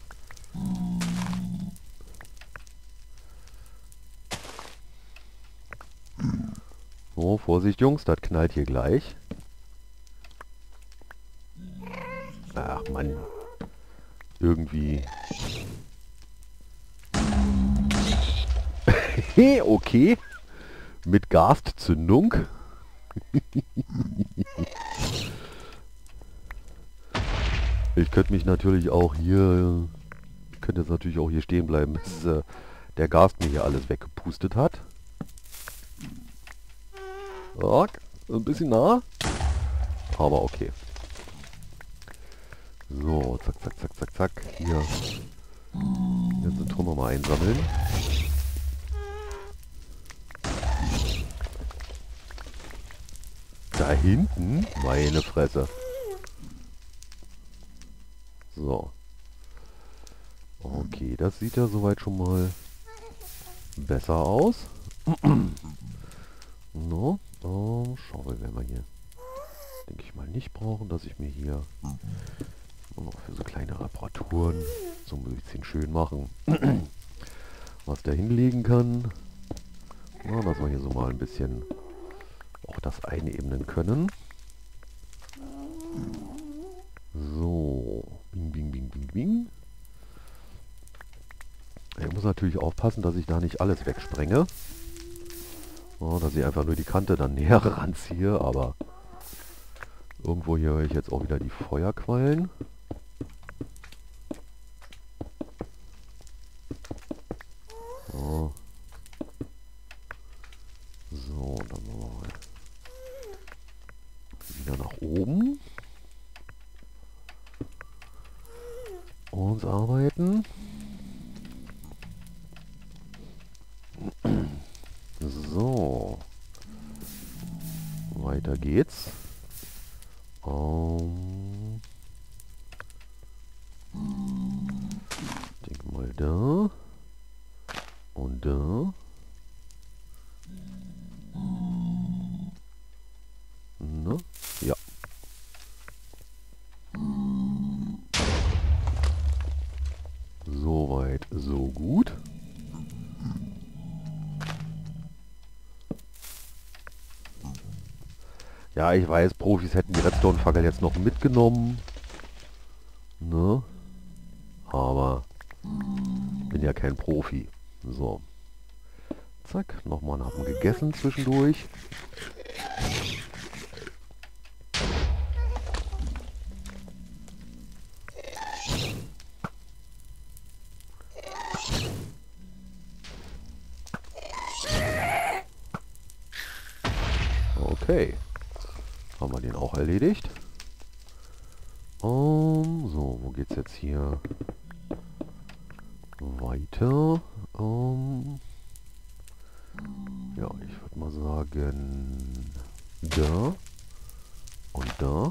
So, Vorsicht Jungs, das knallt hier gleich. Ach Mann. Irgendwie. Okay. Mit Gastzündung. Ich könnte mich natürlich auch hier... Ich könnte jetzt natürlich auch hier stehen bleiben, bis äh, der Gast mir hier alles weggepustet hat. Ja, ein bisschen nah. Aber okay. So, zack, zack, zack, zack, zack. Hier. Jetzt sind Trümmer mal einsammeln. Da hinten? Meine Fresse. So. Okay, das sieht ja soweit schon mal besser aus. No, oh, Schaufel werden wir hier, denke ich mal, nicht brauchen, dass ich mir hier nur noch für so kleine Reparaturen so ein bisschen schön machen, was da hinlegen kann. Na, dass wir hier so mal ein bisschen auch das einebnen können. So, bing, bing, bing, bing, bing. Ich muss natürlich aufpassen, dass ich da nicht alles wegsprenge. Oh, dass ich einfach nur die Kante dann näher ranziehe, aber irgendwo hier höre ich jetzt auch wieder die Feuerquallen. So, so dann mal wieder nach oben. Uns arbeiten. So. Weiter geht's. Um, ich denke mal da. Und da. Na, ja. Soweit, so gut. Ja, ich weiß, Profis hätten die Redstone-Fackel jetzt noch mitgenommen. Ne? Aber ich bin ja kein Profi. So. Zack, nochmal einen Happen gegessen zwischendurch. Okay. Haben wir den auch erledigt. Um, so, wo geht's jetzt hier weiter? Um, ja, ich würde mal sagen, da und da.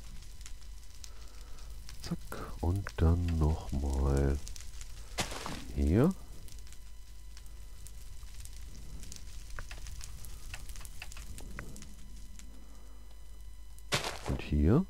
Zack, und dann nochmal hier. Und hier.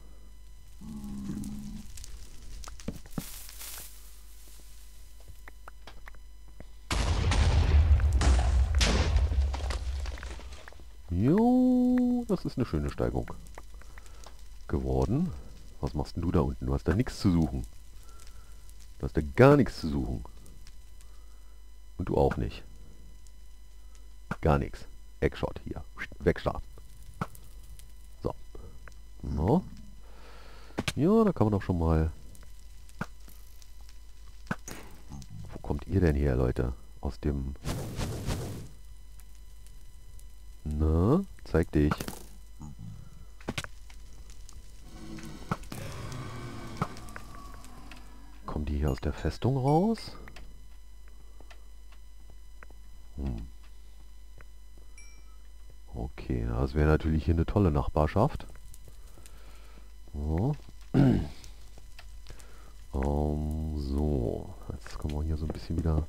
Jo, das ist eine schöne Steigung geworden. Was machst denn du da unten? Du hast da nichts zu suchen. Du hast da gar nichts zu suchen. Und du auch nicht. Gar nichts. Eckshot hier. Wegstarten. So. No. Ja, da kann man doch schon mal... Wo kommt ihr denn her, Leute? Aus dem... Na, zeig dich. Kommen die hier aus der Festung raus? Hm. Okay, Das wäre natürlich hier eine tolle Nachbarschaft. Ja. Um, so, jetzt kommen wir hier so ein bisschen wieder...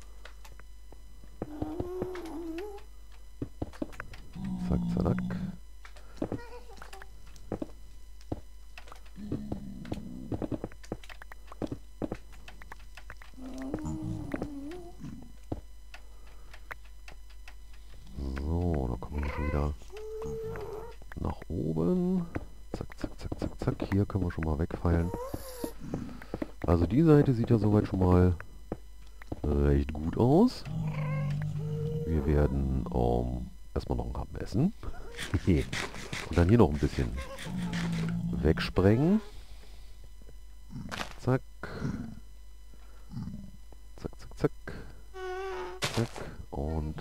Zack, zack. So, dann kommen wir schon wieder nach oben. Zack, zack, zack, zack, zack. Hier können wir schon mal wegfeilen. Also die Seite sieht ja soweit schon mal recht gut aus. Wir werden ähm, erstmal noch einen Happen essen. Und dann hier noch ein bisschen wegsprengen. Zack. Zack, zack, zack. Zack. Und...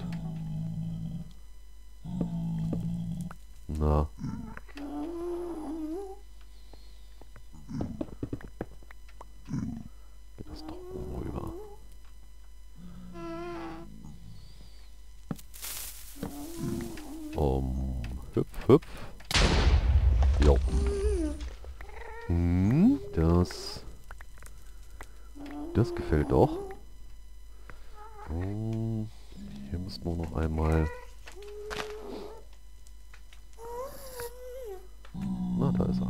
Na. Geht das doch oben rüber. Um, hüpf, hüpf. Jo. Hm, das... Das gefällt doch. Hm, hier müssten wir noch einmal... Na, da ist er.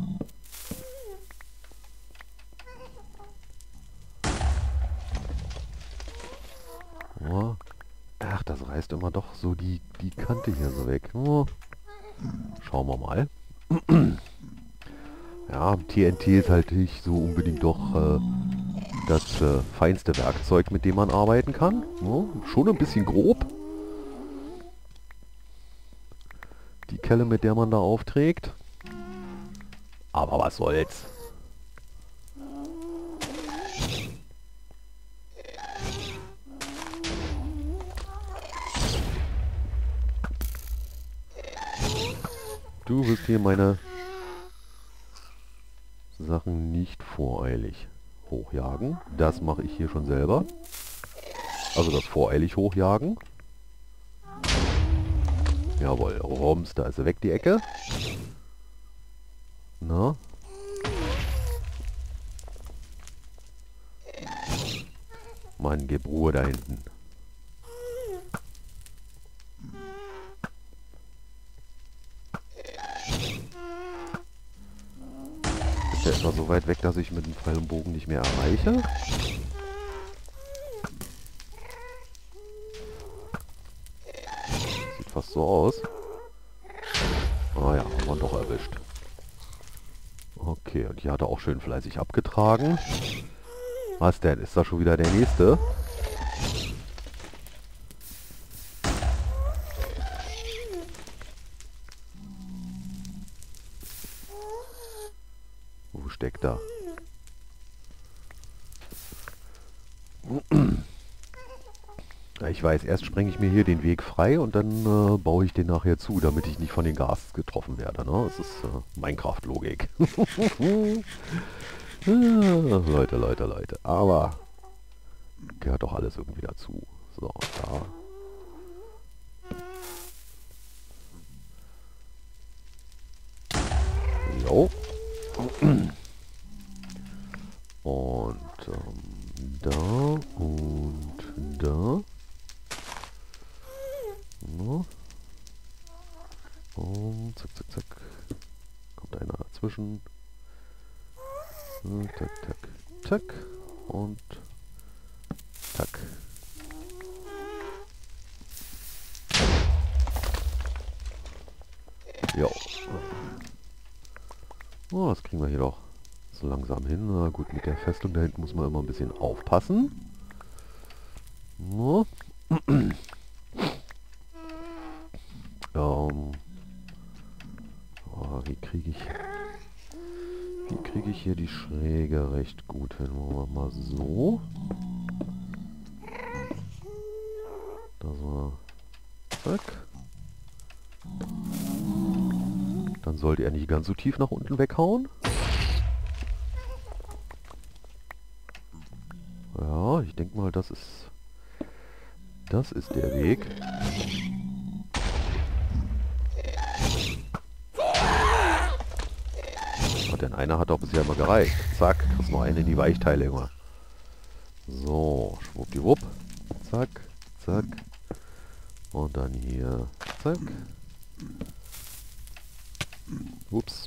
Oh. Ach, das reißt immer doch so die, die Kante hier so weg. Oh. Schauen wir mal. Ja, T N T ist halt nicht so unbedingt doch äh, das äh, feinste Werkzeug, mit dem man arbeiten kann. Oh, schon ein bisschen grob. Die Kelle, mit der man da aufträgt. Aber was soll's. Du wirst hier meine Sachen nicht voreilig hochjagen. Das mache ich hier schon selber. Also das voreilig hochjagen. Jawohl, Roms, da ist er weg, die Ecke. Na? Mann, gib Ruhe da hinten. Ist der etwa so weit weg, dass ich mit dem Pfeil und Bogen nicht mehr erreiche? Sieht fast so aus. Ah ja, haben wir doch erwischt. Okay, und die hat er auch schön fleißig abgetragen. Was denn? Ist da schon wieder der nächste? Wo steckt er? Ich weiß, erst sprenge ich mir hier den Weg frei und dann äh, baue ich den nachher zu, damit ich nicht von den Gas getroffen werde. Ne? Das ist äh, Minecraft-Logik. Leute, Leute, Leute. Aber gehört doch alles irgendwie dazu. So, da. Jo. Und ähm, da und da. No. Und zack, zack, zack. Kommt einer dazwischen. Und tack, tack, tack. Und tack. Jo. Oh, das kriegen wir hier doch so langsam hin. Na gut, mit der Festung da hinten muss man immer ein bisschen aufpassen. No. ähm. Oh, wie kriege ich... Wie kriege ich hier die Schräge recht gut hin? Machen wir mal so. Da so. Zack. Dann sollte er nicht ganz so tief nach unten weghauen. Ja, ich denke mal, das ist... Das ist der Weg. denn einer hat doch bisher immer gereicht. Zack, kriegst noch einen in die Weichteile, Junge. So, schwuppdiwupp. Zack, zack. Und dann hier, zack. Ups.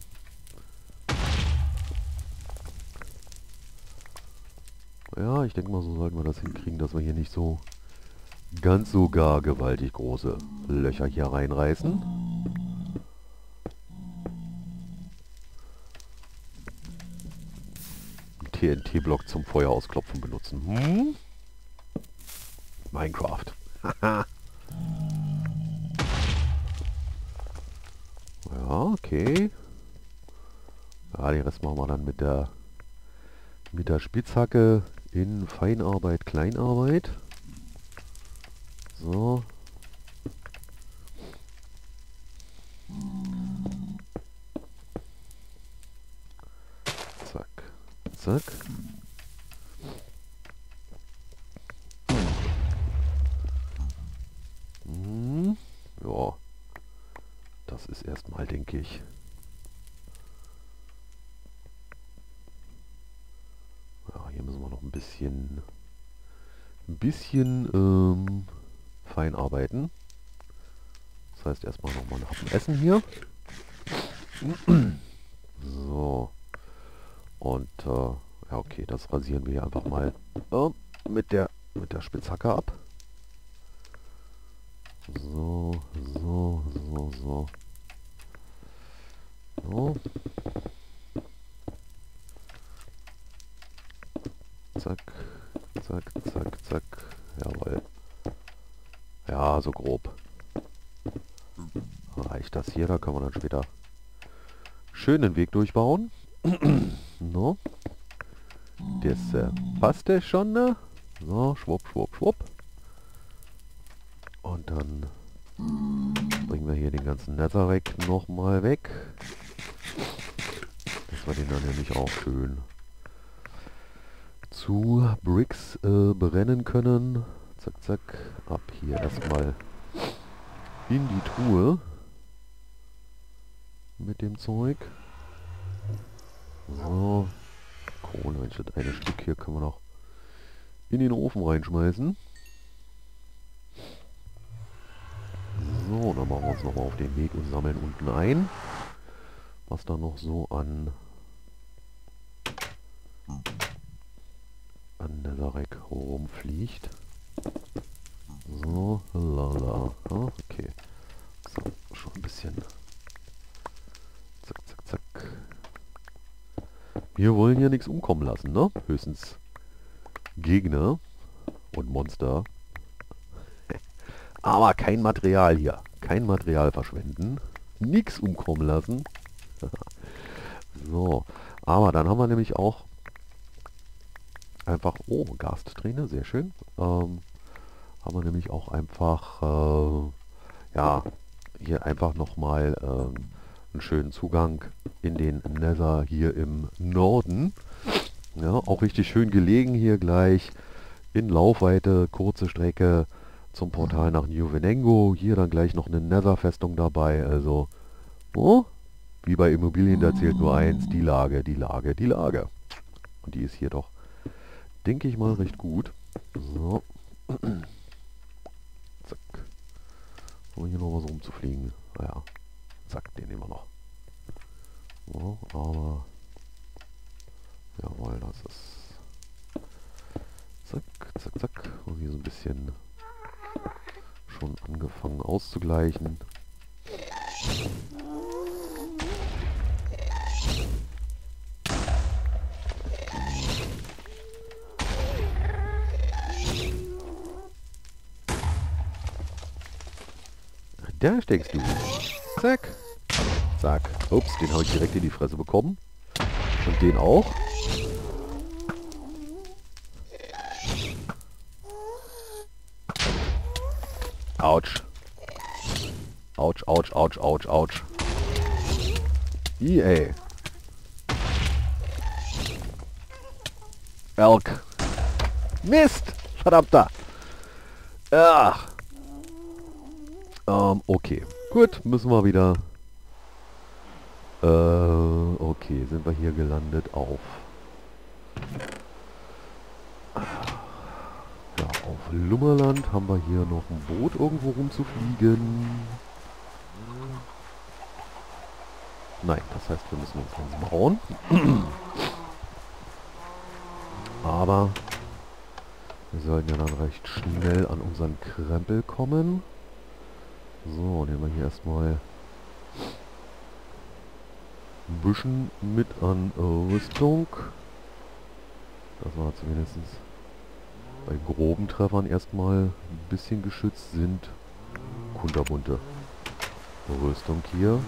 Ja, ich denke mal, so sollten wir das hinkriegen, dass wir hier nicht so ganz so gar gewaltig große Löcher hier reinreißen. T N T-Block zum Feuer ausklopfen benutzen. Hm? Minecraft. Haha. Ja, okay. Ja, den Rest machen wir dann mit der mit der Spitzhacke in Feinarbeit, Kleinarbeit. So. Zack. Zack. Hm. Ja. Das ist erstmal, denke ich. Ja, hier müssen wir noch ein bisschen ein bisschen ähm, fein arbeiten. Das heißt erstmal nochmal nach dem Essen hier. So. Und äh, ja, okay, das rasieren wir hier einfach mal äh, mit der mit der Spitzhacke ab. So, so, so, so. So. Zack, zack, zack, zack. Jawohl. Ja, so grob. Reicht das hier, da können wir dann später schön den Weg durchbauen. No. Das äh, passt ja schon, ne? So, schwupp, schwupp, schwupp. Und dann bringen wir hier den ganzen Netherrack nochmal weg. Dass wir den dann nämlich auch schön zu Bricks äh, brennen können. Zack, zack. Ab hier erstmal in die Truhe mit dem Zeug. So. Kohle, wenn ich das eine Stück hier können wir noch in den Ofen reinschmeißen. So, dann machen wir uns nochmal auf den Weg und sammeln unten ein, was da noch so an an Netherrack rumfliegt. So, lala. Ah, okay. So, schon ein bisschen. Zack, zack, zack. Wir wollen hier nichts umkommen lassen, ne? Höchstens Gegner und Monster. Aber kein Material hier. Kein Material verschwenden. Nichts umkommen lassen. So. Aber dann haben wir nämlich auch einfach... Oh, Gasträne, sehr schön. Ähm, haben wir nämlich auch einfach... Äh, ja, hier einfach nochmal ähm, einen schönen Zugang in den Nether hier im Norden. Ja, auch richtig schön gelegen hier gleich. In Laufweite, kurze Strecke zum Portal nach New Venengo. Hier dann gleich noch eine Nether-Festung dabei. Also, oh, wie bei Immobilien, da zählt nur eins, die Lage, die Lage, die Lage. Und die ist hier doch, denke ich mal, recht gut. So. Zack. Um hier noch was rumzufliegen. Naja, zack, den nehmen wir noch. So, aber, jawohl, das ist, zack, zack, zack. Und hier so ein bisschen schon angefangen auszugleichen. Da steckst du. Zack. Zack. Ups, den habe ich direkt in die Fresse bekommen. Und den auch. Autsch. Autsch, autsch, autsch, autsch, autsch. I, ey. Elk. Mist! Verdammter! Ach. Ähm, okay. Gut, müssen wir wieder Äh, okay, sind wir hier gelandet auf... Ja, auf Lummerland haben wir hier noch ein Boot irgendwo rumzufliegen. Nein, das heißt, wir müssen uns eins bauen. Aber wir sollten ja dann recht schnell an unseren Krempel kommen. So, nehmen wir hier erstmal ein bisschen mit an Rüstung. Dass wir zumindest bei groben Treffern erstmal ein bisschen geschützt sind. Kunterbunte Rüstung hier.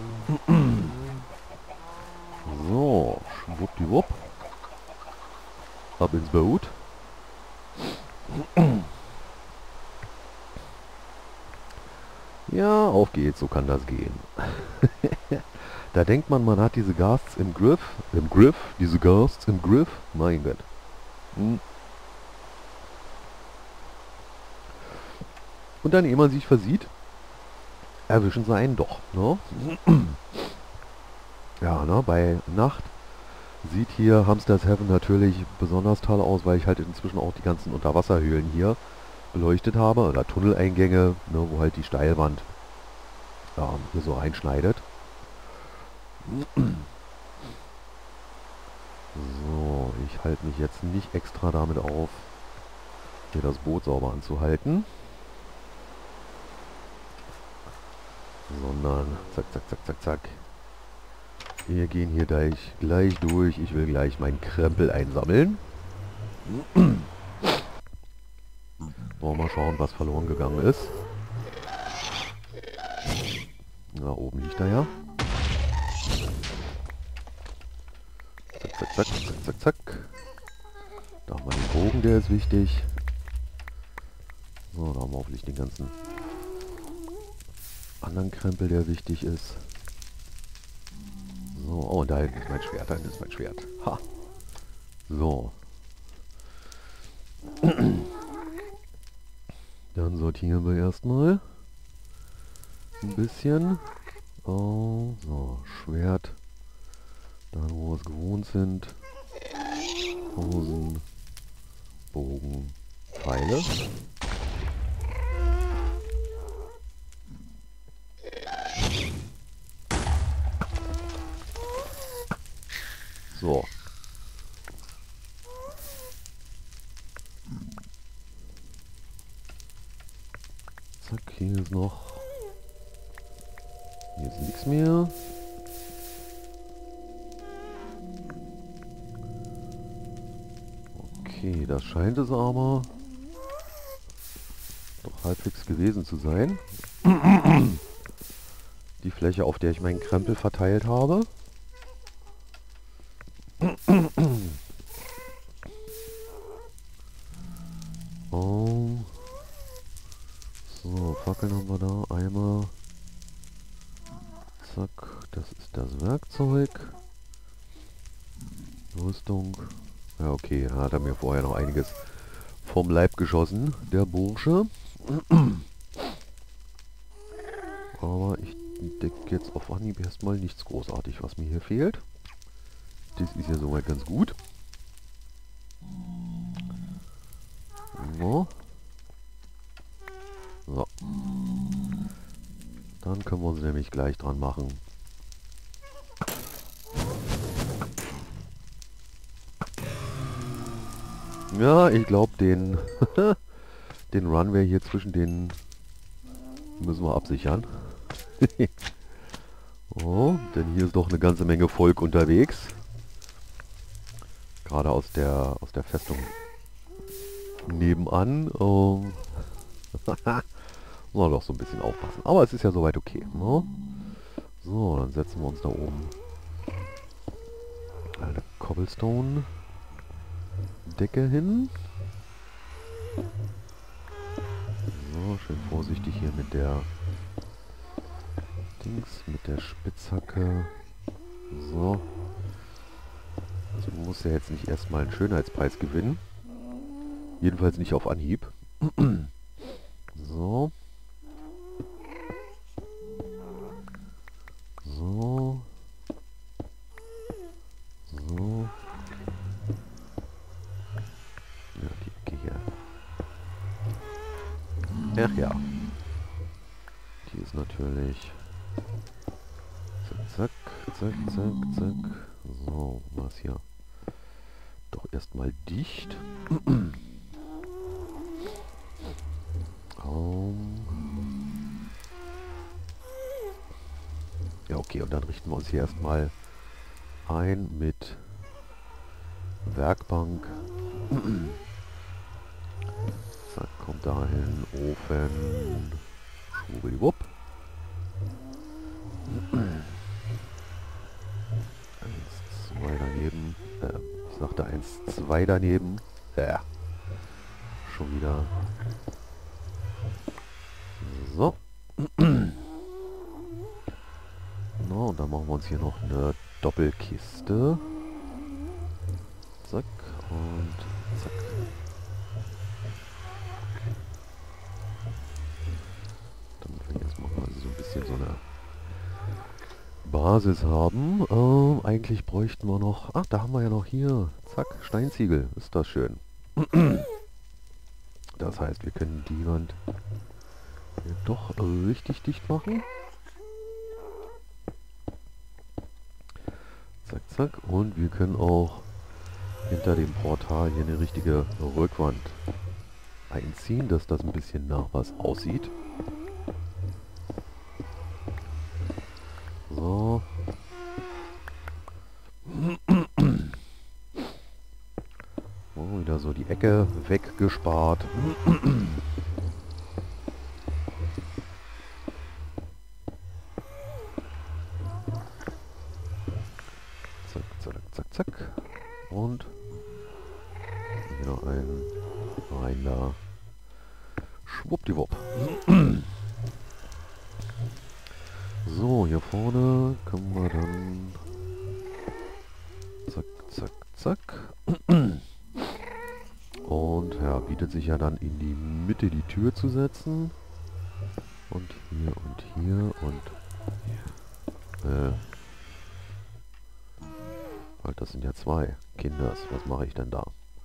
So, schwuppdiwupp. Ab ins Boot. Ja, auf geht's, so kann das gehen. Da denkt man, man hat diese Ghasts im Griff. Im Griff? Diese Ghasts im Griff? Mein Gott. Hm. Und dann, ehe man sich versieht, erwischen sie einen doch. Ne? Ja, ne, bei Nacht sieht hier Hamsters Heaven natürlich besonders toll aus, weil ich halt inzwischen auch die ganzen Unterwasserhöhlen hier beleuchtet habe, oder Tunneleingänge, ne, wo halt die Steilwand ähm, hier so reinschneidet. So, ich halte mich jetzt nicht extra damit auf, hier das Boot sauber anzuhalten, sondern zack, zack, zack, zack, zack. Wir gehen hier gleich, gleich durch. Ich will gleich meinen Krempel einsammeln. So, mal schauen, was verloren gegangen ist. Da oben liegt er ja. Zack, zack, zack, zack, zack, zack. Da haben wir den Bogen, der ist wichtig. So, da haben wir hoffentlich den ganzen anderen Krempel, der wichtig ist. So, oh, da hinten ist mein Schwert, da hinten ist mein Schwert. Ha! So. Dann sortieren wir erstmal ein bisschen. Oh, so, Schwert. Da, wo wir es gewohnt sind. Hosen, Bogen, Pfeile. So. Zack, hier ist noch... Hier ist nichts mehr. Okay, das scheint es aber doch halbwegs gewesen zu sein. Die Fläche, auf der ich meinen Krempel verteilt habe. Oh. So, Fackeln haben wir da. Einmal. Zack, das ist das Werkzeug. Rüstung. Ja, okay, da hat er mir vorher noch einiges vom Leib geschossen, der Bursche. Aber ich entdecke jetzt auf Anhieb erstmal nichts großartig, was mir hier fehlt. Das ist ja soweit ganz gut. So. So. Dann können wir uns nämlich gleich dran machen. Ja, ich glaube, den, den Runway hier zwischen den müssen wir absichern. Oh, denn hier ist doch eine ganze Menge Volk unterwegs. Gerade aus der aus der Festung nebenan. Oh. Soll doch so ein bisschen aufpassen. Aber es ist ja soweit okay. Ne? So, dann setzen wir uns da oben eine Cobblestone Decke hin. So, schön vorsichtig hier mit der Dings, mit der Spitzhacke. So. Das muss ja jetzt nicht erstmal einen Schönheitspreis gewinnen. Jedenfalls nicht auf Anhieb. So. So. Ach ja. Die ist natürlich... Zack, zack, zack, zack, zack. So, was hier? Doch erstmal dicht. um. Ja, okay, und dann richten wir uns hier erstmal ein mit Werkbank. Zack, kommt dahin, Ofen, schwubbelwupp. Eins, zwei daneben. Äh, ich sagte eins, zwei daneben. Ja, schon wieder. So. No, und dann machen wir uns hier noch eine Doppelkiste. Zack und zack. Damit wir jetzt mal so ein bisschen so eine Basis haben. Ähm, eigentlich bräuchten wir noch... Ach, da haben wir ja noch hier. Zack, Steinziegel. Ist das schön. Das heißt, wir können die Wand hier doch richtig dicht machen. Zack, zack. Und wir können auch hinter dem Portal hier eine richtige Rückwand einziehen, dass das ein bisschen nach was aussieht. So. Oh, wieder so die Ecke weggespart. Zack, zack, zack, zack. Und hier noch ein rein da. Schwuppdiwupp. So, hier vorne können wir dann zack, zack, zack. Und ja, bietet sich ja dann in die Mitte die Tür zu setzen. Und hier und hier und äh, halt, das sind ja zwei Kinders. Was mache ich denn da?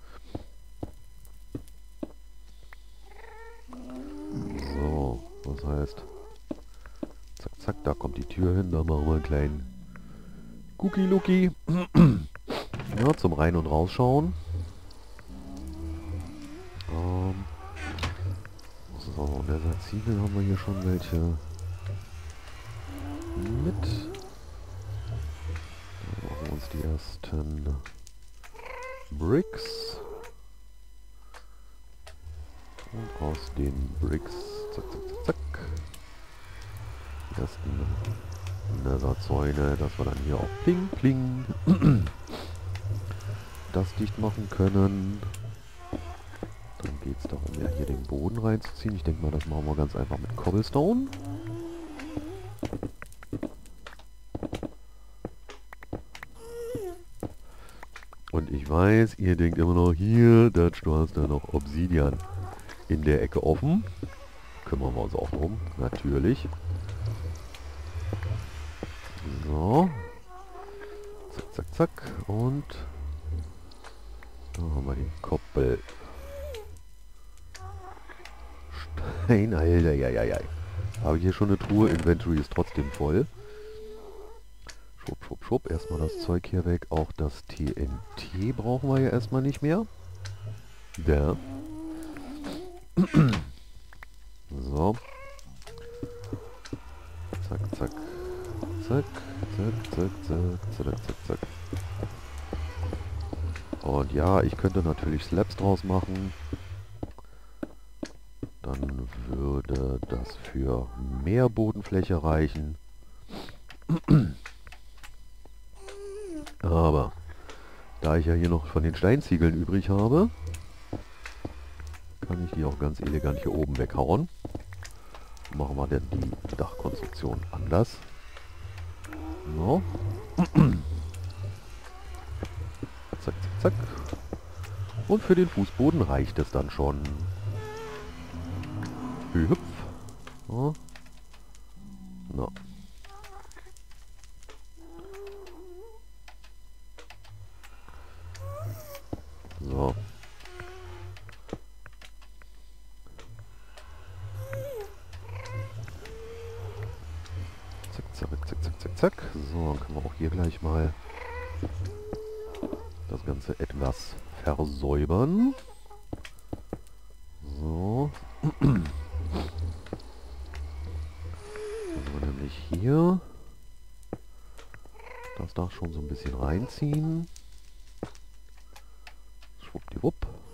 So, das heißt, zack, zack, da kommt die Tür hin. Da machen wir einen kleinen Cookie-Lookie. Ja, zum Rein- und Rausschauen. Ähm, so, und der Ziegel haben wir hier schon welche mit. Dann machen wir uns die ersten Bricks. Und aus den Bricks, zack, zack, zack, zack. Die ersten Nether-Zäune, dass wir dann hier auch pling, pling das dicht machen können. Dann geht es darum, ja hier den Boden reinzuziehen. Ich denke mal, das machen wir ganz einfach mit Cobblestone. Und ich weiß, ihr denkt immer noch, hier, Dutch, du hast da noch Obsidian in der Ecke offen. Kümmern wir uns auch drum, natürlich. So. Zack, zack, zack. Und da haben wir den Koppel. Stein, Alter, ja, ja, ja. Habe ich hier schon eine Truhe, Inventory ist trotzdem voll. Schwupp, schwupp, schwupp. Erstmal das Zeug hier weg. Auch das T N T brauchen wir ja erstmal nicht mehr. Da. So. Zack, zack. Zack, zack, zack, zack, zack, zack, zack. Und ja, ich könnte natürlich Slabs draus machen. Dann würde das für mehr Bodenfläche reichen. Aber da ich ja hier noch von den Steinziegeln übrig habe, kann ich die auch ganz elegant hier oben weghauen. Machen wir denn die Dachkonstruktion anders. No. Zack, zack, zack. Und für den Fußboden reicht es dann schon. Hüpf. Oh. No. So. zack. So, dann können wir auch hier gleich mal das Ganze etwas versäubern. So. Dann wir nämlich hier das Dach schon so ein bisschen reinziehen. Schwuppdiwupp.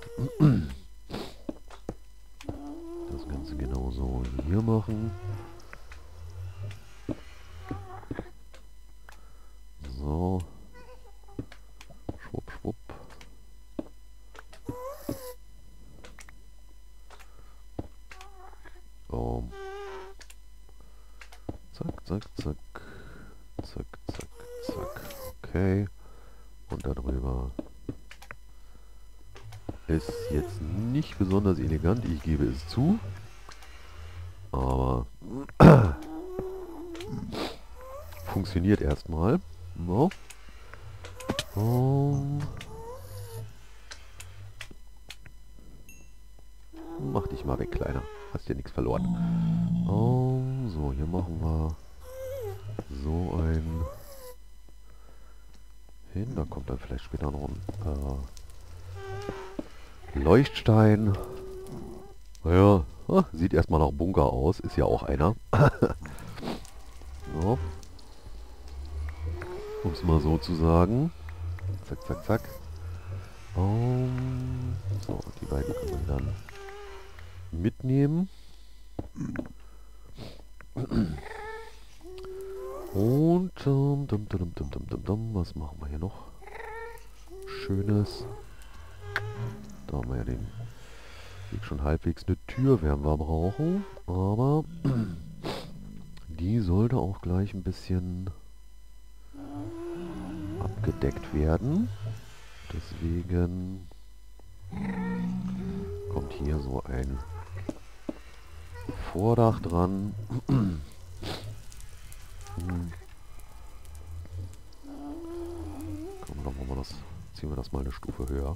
Das Ganze genauso hier machen. So. Schwupp, schwupp. So. Zack, zack, zack. Zack, zack, zack. Okay. Und darüber ist jetzt nicht besonders elegant, ich gebe es zu. Aber funktioniert erstmal. So. Um. Mach dich mal weg, Kleiner. Hast ja nichts verloren. Um. So, hier machen wir so ein hin. Da kommt dann vielleicht später noch ein äh, Leuchtstein. Naja, ah, sieht erstmal nach Bunker aus. Ist ja auch einer. So. Um es mal so zu sagen. Zack, zack, zack. Um, so, die beiden können wir dann mitnehmen. Und ähm, dum, dum, dum, dum, dum, dum, was machen wir hier noch Schönes? Da haben wir ja den Weg schon halbwegs. Eine Tür werden wir brauchen, aber die sollte auch gleich ein bisschen abgedeckt werden. Deswegen kommt hier so ein Vordach dran. Hm. Komm, dann machen wir das, ziehen wir das mal eine Stufe höher.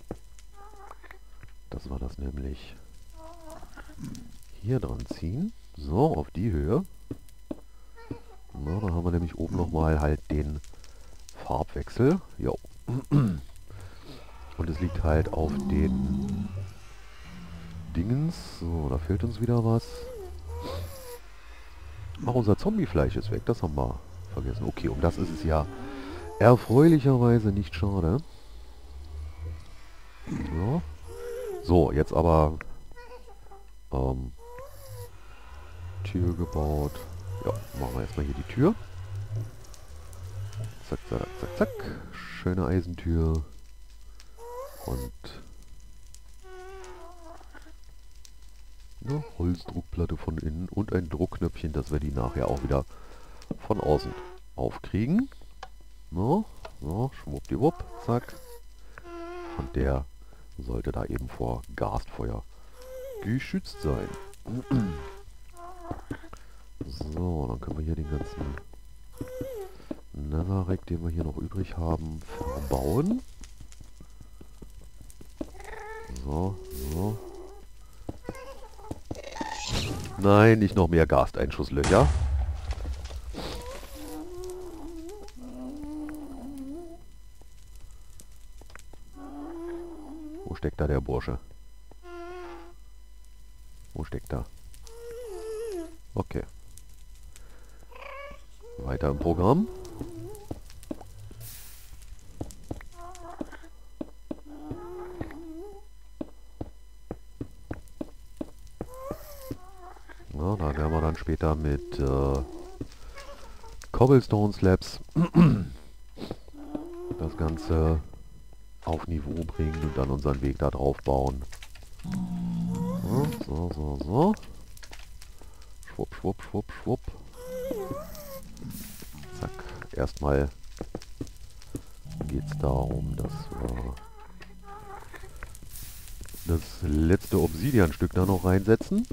Das war das nämlich hier dran ziehen. So, auf die Höhe. Na, da haben wir nämlich oben nochmal halt den Farbwechsel. Jo. Und es liegt halt auf den Dingens. So, da fehlt uns wieder was. Ach, unser Zombiefleisch ist weg. Das haben wir vergessen. Okay, um das ist es ja erfreulicherweise nicht schade. Ja. So, jetzt aber ähm, Tür gebaut. Ja, machen wir erstmal hier die Tür. Zack, zack, zack, zack. Schöne Eisentür. Und eine Holzdruckplatte von innen und ein Druckknöpfchen, dass wir die nachher auch wieder von außen aufkriegen. So, so, schwuppdiwupp, zack. Und der sollte da eben vor Gastfeuer geschützt sein. So, dann können wir hier den ganzen Netherrack, den wir hier noch übrig haben, verbauen. So, so. Nein, nicht noch mehr Gasteinschusslöcher. Wo steckt da der Bursche? Wo steckt er? Okay. Weiter im Programm. Ja, da werden wir dann später mit äh, Cobblestone Slabs das Ganze auf Niveau bringen und dann unseren Weg da drauf bauen. So, so, so, so. Schwupp, schwupp, schwupp, schwupp. Zack. Erstmal geht es darum, dass wir das letzte Obsidian-Stück da noch reinsetzen.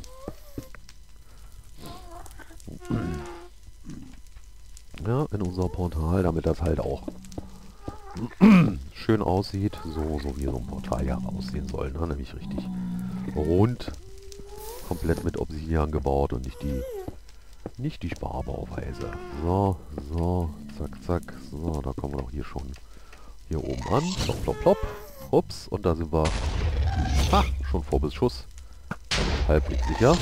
Ja, in unser Portal, damit das halt auch schön aussieht, so, so wie so ein Portal ja aussehen soll, ne? Nämlich richtig rund, komplett mit Obsidian gebaut und nicht die Nicht die Sparbauweise. So, so, zack, zack. So, da kommen wir doch hier schon hier oben an. Plopp, plopp, plopp. Ups, und da sind wir. Ha, schon vor Beschuss. Halbwegs sicher.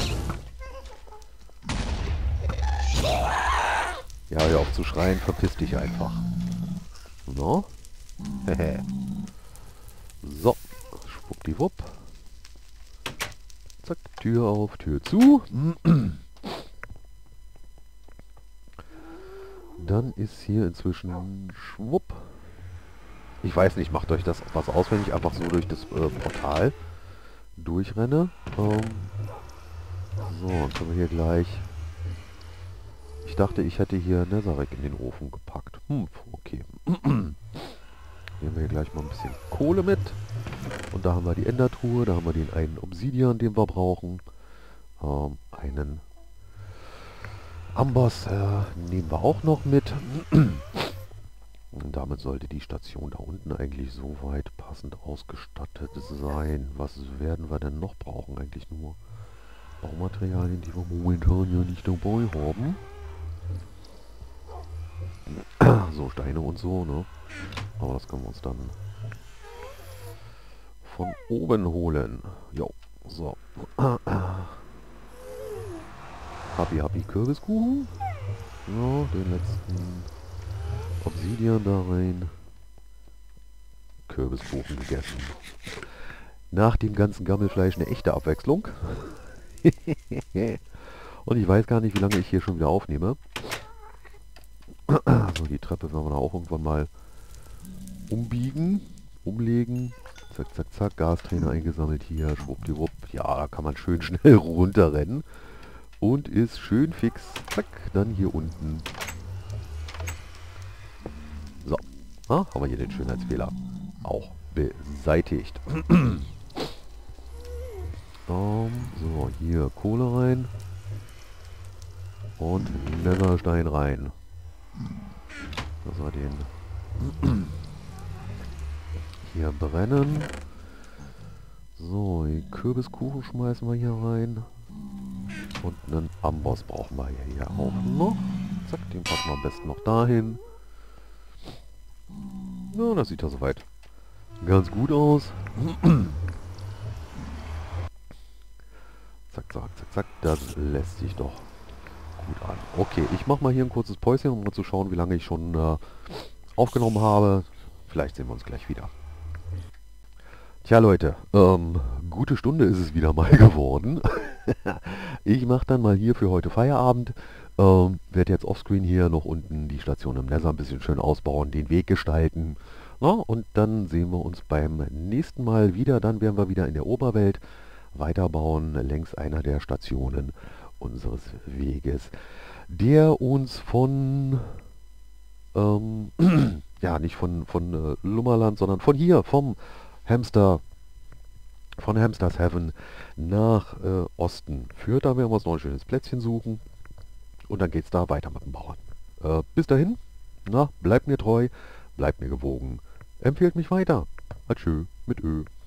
Ja, hör auf zu schreien, verpiss dich einfach. No? Hehe. So, schwuppdiwupp. Zack, Tür auf, Tür zu. Dann ist hier inzwischen schwupp. Ich weiß nicht, macht euch das was aus, wenn ich einfach so durch das äh, Portal durchrenne. Ähm, so, dann können wir hier gleich... Ich dachte, ich hätte hier Netherrack in den Ofen gepackt. Hm, okay. Nehmen wir hier gleich mal ein bisschen Kohle mit. Und da haben wir die Endertruhe, da haben wir den einen Obsidian, den wir brauchen. Ähm, einen Amboss äh, nehmen wir auch noch mit. Und damit sollte die Station da unten eigentlich soweit passend ausgestattet sein. Was werden wir denn noch brauchen? Eigentlich nur Baumaterialien, die wir momentan ja nicht dabei haben. So, Steine und so, ne? Aber das können wir uns dann von oben holen. Jo, so. Happy, happy Kürbiskuchen. Ja, den letzten Obsidian da rein. Kürbiskuchen gegessen. Nach dem ganzen Gammelfleisch eine echte Abwechslung. Und ich weiß gar nicht, wie lange ich hier schon wieder aufnehme. So, die Treppe werden wir da auch irgendwann mal umbiegen, umlegen. Zack, zack, zack. Gastrainer eingesammelt hier. Schwuppdiwupp. Ja, da kann man schön schnell runterrennen. Und ist schön fix. Zack, dann hier unten. So. Ah, haben wir hier den Schönheitsfehler auch beseitigt. um, so, hier Kohle rein. Und Netherstein rein. Das war den hier brennen. So, die Kürbiskuchen schmeißen wir hier rein. Und einen Amboss brauchen wir hier auch noch. Zack, den packen wir am besten noch dahin. Ja, das sieht ja soweit ganz gut aus. Zack, zack, zack, zack. Das lässt sich doch gut an. Okay, ich mache mal hier ein kurzes Päuschen, um mal zu schauen, wie lange ich schon äh, aufgenommen habe. Vielleicht sehen wir uns gleich wieder. Tja Leute, ähm, gute Stunde ist es wieder mal geworden. Ich mache dann mal hier für heute Feierabend. Ähm, werde jetzt offscreen hier noch unten die Station im Nether ein bisschen schön ausbauen, den Weg gestalten. Na, und dann sehen wir uns beim nächsten Mal wieder. Dann werden wir wieder in der Oberwelt weiterbauen, längs einer der Stationen unseres Weges, der uns von, ähm, ja, nicht von, von äh, Lummerland, sondern von hier, vom Hamster, von Hamsters Heaven nach äh, Osten führt. Da werden wir uns noch ein schönes Plätzchen suchen und dann geht es da weiter mit dem Bauern. Äh, bis dahin, na, bleibt mir treu, bleibt mir gewogen, empfehlt mich weiter. Adieu mit Ö.